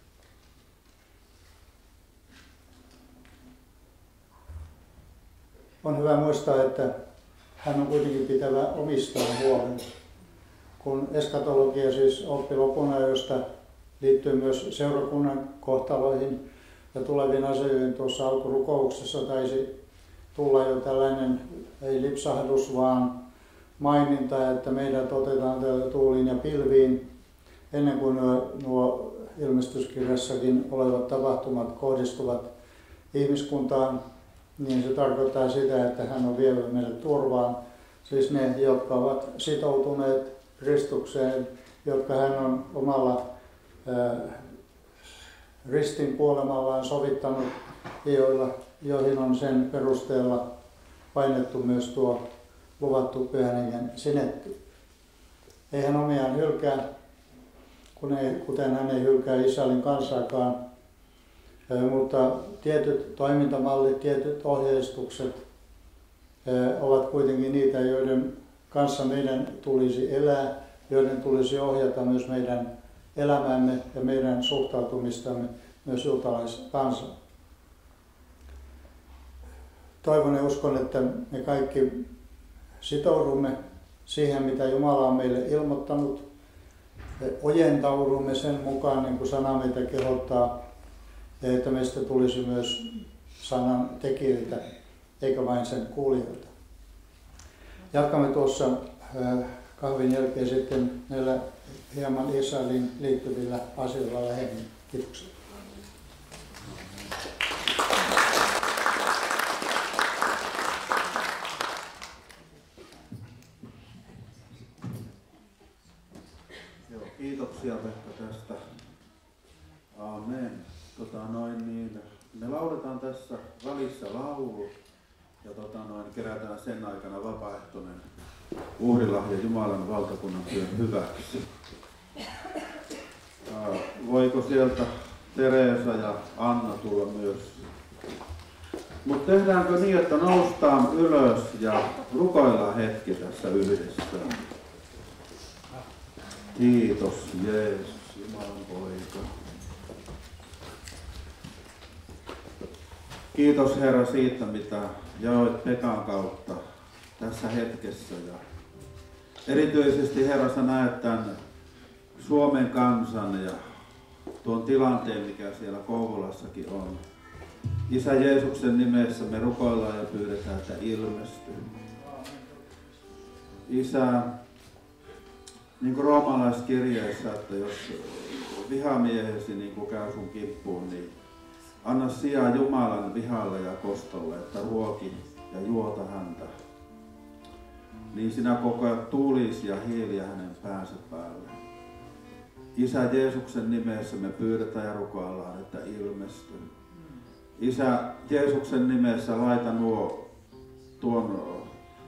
On hyvä muistaa, että hän on kuitenkin pitävä omistaan huolen. Kun eskatologia siis oppi lopun josta liittyy myös seurakunnan kohtaloihin ja tuleviin asioihin, tuossa alkurukouksessa taisi tulla jo tällainen, ei lipsahdus, vaan maininta, että meidät otetaan täällä tuuliin ja pilviin ennen kuin nuo ilmestyskirjassakin olevat tapahtumat kohdistuvat ihmiskuntaan, niin se tarkoittaa sitä, että hän on vienyt meidät turvaan. Siis ne, jotka ovat sitoutuneet Kristukseen, jotka hän on omalla ristin kuolemallaan sovittanut, joihin on sen perusteella painettu myös tuo luvattu Pyhän Hengen sinetti. Ei hän omiaan hylkää, kuten hän ei hylkää Israelin kansaakaan, mutta tietyt toimintamallit, tietyt ohjeistukset ovat kuitenkin niitä, joiden kanssa meidän tulisi elää, joiden tulisi ohjata myös meidän elämämme ja meidän suhtautumistamme myös juutalaiskansaan. Toivon ja uskon, että me kaikki sitoudumme siihen, mitä Jumala on meille ilmoittanut. Ojentaudumme sen mukaan, niin kuin sana meitä kehottaa, ja että meistä tulisi myös sanan tekijöitä, eikä vain sen kuulijoita. Jatkamme tuossa kahvin jälkeen sitten näillä hieman Israelin liittyvillä asioilla lähemmin. Kiitoksia. Kiitoksia Pekka tästä. Aamen. Me lauletaan tässä välissä laulu ja kerätään sen aikana vapaaehtoinen uhrilahja Jumalan valtakunnan työn hyväksi. Voiko sieltä Teresa ja Anna tulla myös? Mutta tehdäänkö niin, että noustaan ylös ja rukoillaan hetki tässä yhdessä? Kiitos Jeesus, Jumalan poika. Kiitos Herra siitä, mitä jaoit Pekan kautta tässä hetkessä. Ja erityisesti Herra, sä näet tämän Suomen kansan ja tuon tilanteen, mikä siellä Kouvolassakin on. Isä Jeesuksen nimessä me rukoillaan ja pyydetään, että ilmestyy. Isä, niin kuin roomalaiskirjeessä, että jos vihamiehesi niin kuin käy sun kimppuun, niin anna sijaa Jumalan vihalle ja kostolle, että ruoki ja juota häntä. Niin sinä koko ajan tulisi ja hiiliä hänen päänsä päälle. Isä Jeesuksen nimessä me pyydetään ja rukoillaan, että ilmestyy. Isä Jeesuksen nimessä laita tuon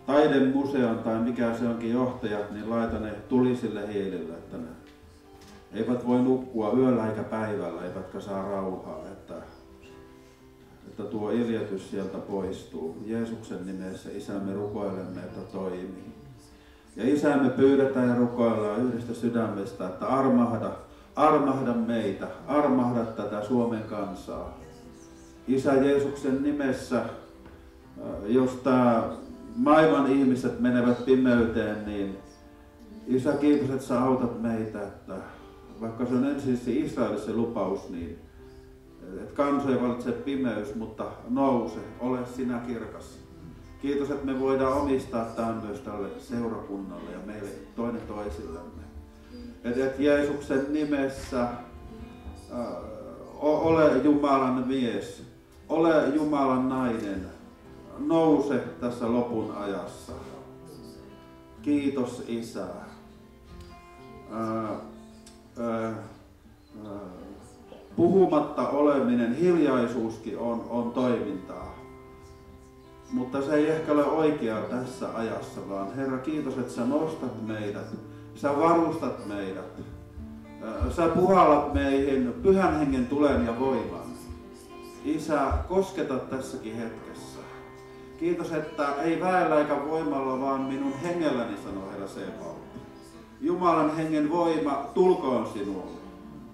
taidemuseon tai mikä se onkin johtajat, niin laita ne tulisille hiilille, että ne eivät voi nukkua yöllä eikä päivällä, eivätkä saa rauhaa, että tuo iljetys sieltä poistuu. Jeesuksen nimessä, Isä, me rukoilemme, että toimii. Ja Isä, me pyydetään ja rukoillaan yhdestä sydämestä, että armahda meitä, armahda tätä Suomen kansaa. Isä, Jeesuksen nimessä, jos tämä maailman ihmiset menevät pimeyteen, niin Isä, kiitos, että sä autat meitä, että vaikka se on ensin se Israelissa lupaus, niin että kansa ei valitse pimeys, mutta nouse, ole sinä kirkas. Kiitos, että me voidaan omistaa tämän myös tälle seurakunnalle ja meille toinen toisillemme. Että Jeesuksen nimessä ole Jumalan mies, ole Jumalan nainen, nouse tässä lopun ajassa. Kiitos Isä. Puhumatta oleminen, hiljaisuuskin on toimintaa. Mutta se ei ehkä ole oikeaa tässä ajassa, vaan Herra, kiitos, että sä nostat meidät, sä varustat meidät, sä puhallat meihin Pyhän Hengen tulen ja voiman. Isä, kosketa tässäkin hetkessä. Kiitos, että ei väellä eikä voimalla, vaan minun hengelläni, sanoo Herra Sebaot. Jumalan hengen voima tulkoon sinuun.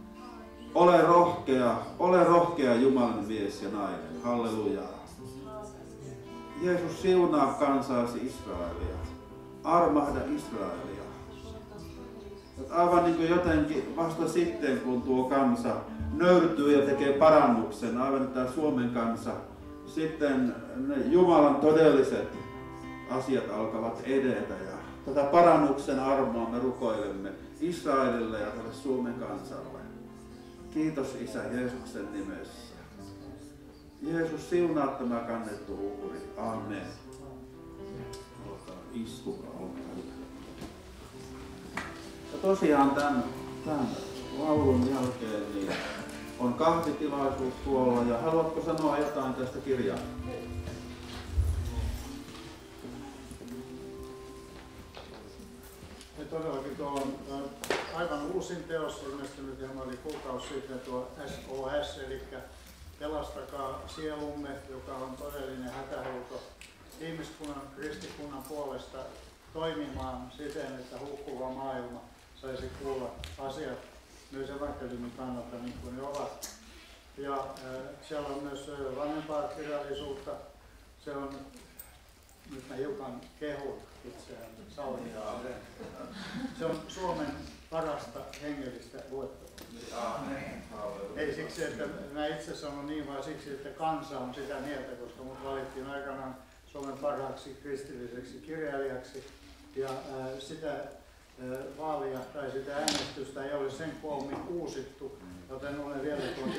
Ole rohkea Jumalan mies ja nainen. Hallelujaa. Jeesus siunaa kansaasi Israelia. Armahda Israelia. Aivan niin kuin jotenkin vasta sitten, kun tuo kansa nöyrtyy ja tekee parannuksen, aivan tämä Suomen kansa, sitten ne Jumalan todelliset asiat alkavat edetä. Ja tätä parannuksen armoa me rukoilemme Israelille ja tälle Suomen kansalle. Kiitos Isä Jeesuksen nimessä. Jeesus, siunaa tämä kannettu uhri. Amen. Istukaa, olkaa hyvä. Ja tosiaan tämän laulun jälkeen niin on kahvitilaisuus tuolla. Ja haluatko sanoa jotain tästä kirjasta? Ja todellakin tuo on aivan uusin teos ilmestynyt, ja oli kuukausi sitten tuo SOS, eli Pelastakaa sielumme, joka on todellinen hätähuuto ihmiskunnan, kristikunnan puolesta toimimaan siten, että hukkuva maailma saisi kuulla asiat myös evankeliumin kannalta niin kuin ne ovat. Ja siellä on myös vanhempaa kirjallisuutta. Se on, nyt mä hiukan kehun itseään, salmiaa. Se on Suomen parasta hengellistä luettelua. Ei siksi, että mä itse sanon niin, vaan siksi, että kansa on sitä mieltä, koska mut valittiin aikanaan Suomen parhaaksi kristilliseksi kirjailijaksi. Ja sitä vaalia tai sitä äänestystä ei ole sen koommin uusittu, joten olen vielä tuon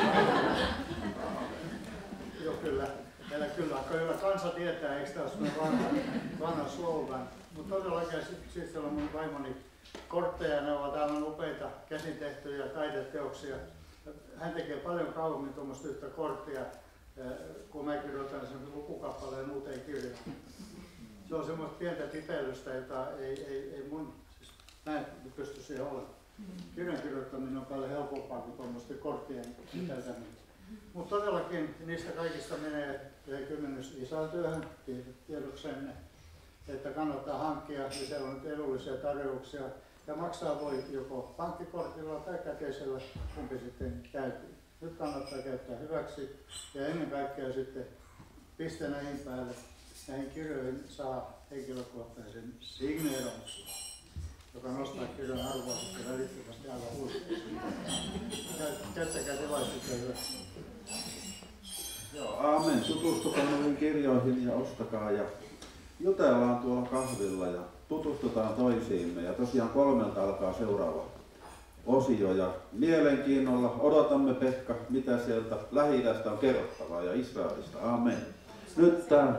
jo kyllä kansa tietää, eikö tämä ole vanha slogan. Mutta todellakin siis siellä on mun vaimoni kortteja, ne ovat aivan upeita käsin tehtyjä taideteoksia. Hän tekee paljon kauemmin tuommoista yhtä korttia, kun mä kirjoitan sen lukukappaleen uuteen kirjaan. Se on semmoista pientä tipeilystä, jota ei mun, siis mä en pysty siihen olemaan. Kirjan kirjoittaminen on paljon helpompaa kuin tuommoisten korttien siteltäminen. Mutta todellakin niistä kaikista menee kymmenys Israel-työhön tiedoksenne, että kannattaa hankkia, ja siellä on nyt edullisia tarjouksia. Ja maksaa voi joko pankkikortilla tai käteisellä, kumpi sitten käytiin. Nyt kannattaa käyttää hyväksi ja ennen kaikkea sitten piste näihin päälle. Näihin kirjoihin saa henkilökohtaisen signeerauksen, joka nostaa kirjan arvoa sitten välittömästi aivan huippuun. Käyttäkää tilaisuutta hyväksi. Joo, aamen. Tutustukaa noihin kirjoihin ja ostakaa ja jutellaan tuolla kahvilla ja tutustutaan toisiimme. Ja tosiaan 3 alkaa seuraava osio ja mielenkiinnolla odotamme, Pekka, mitä sieltä Lähi-idästä on kerrottavaa ja Israelista. Aamen. Nyt tämä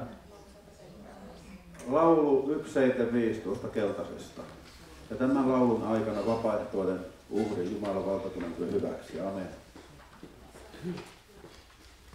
laulu 175 tuosta keltaisesta. Ja tämän laulun aikana vapaaehtoinen uhri Jumalan valtakunnan työn hyväksi. Amen.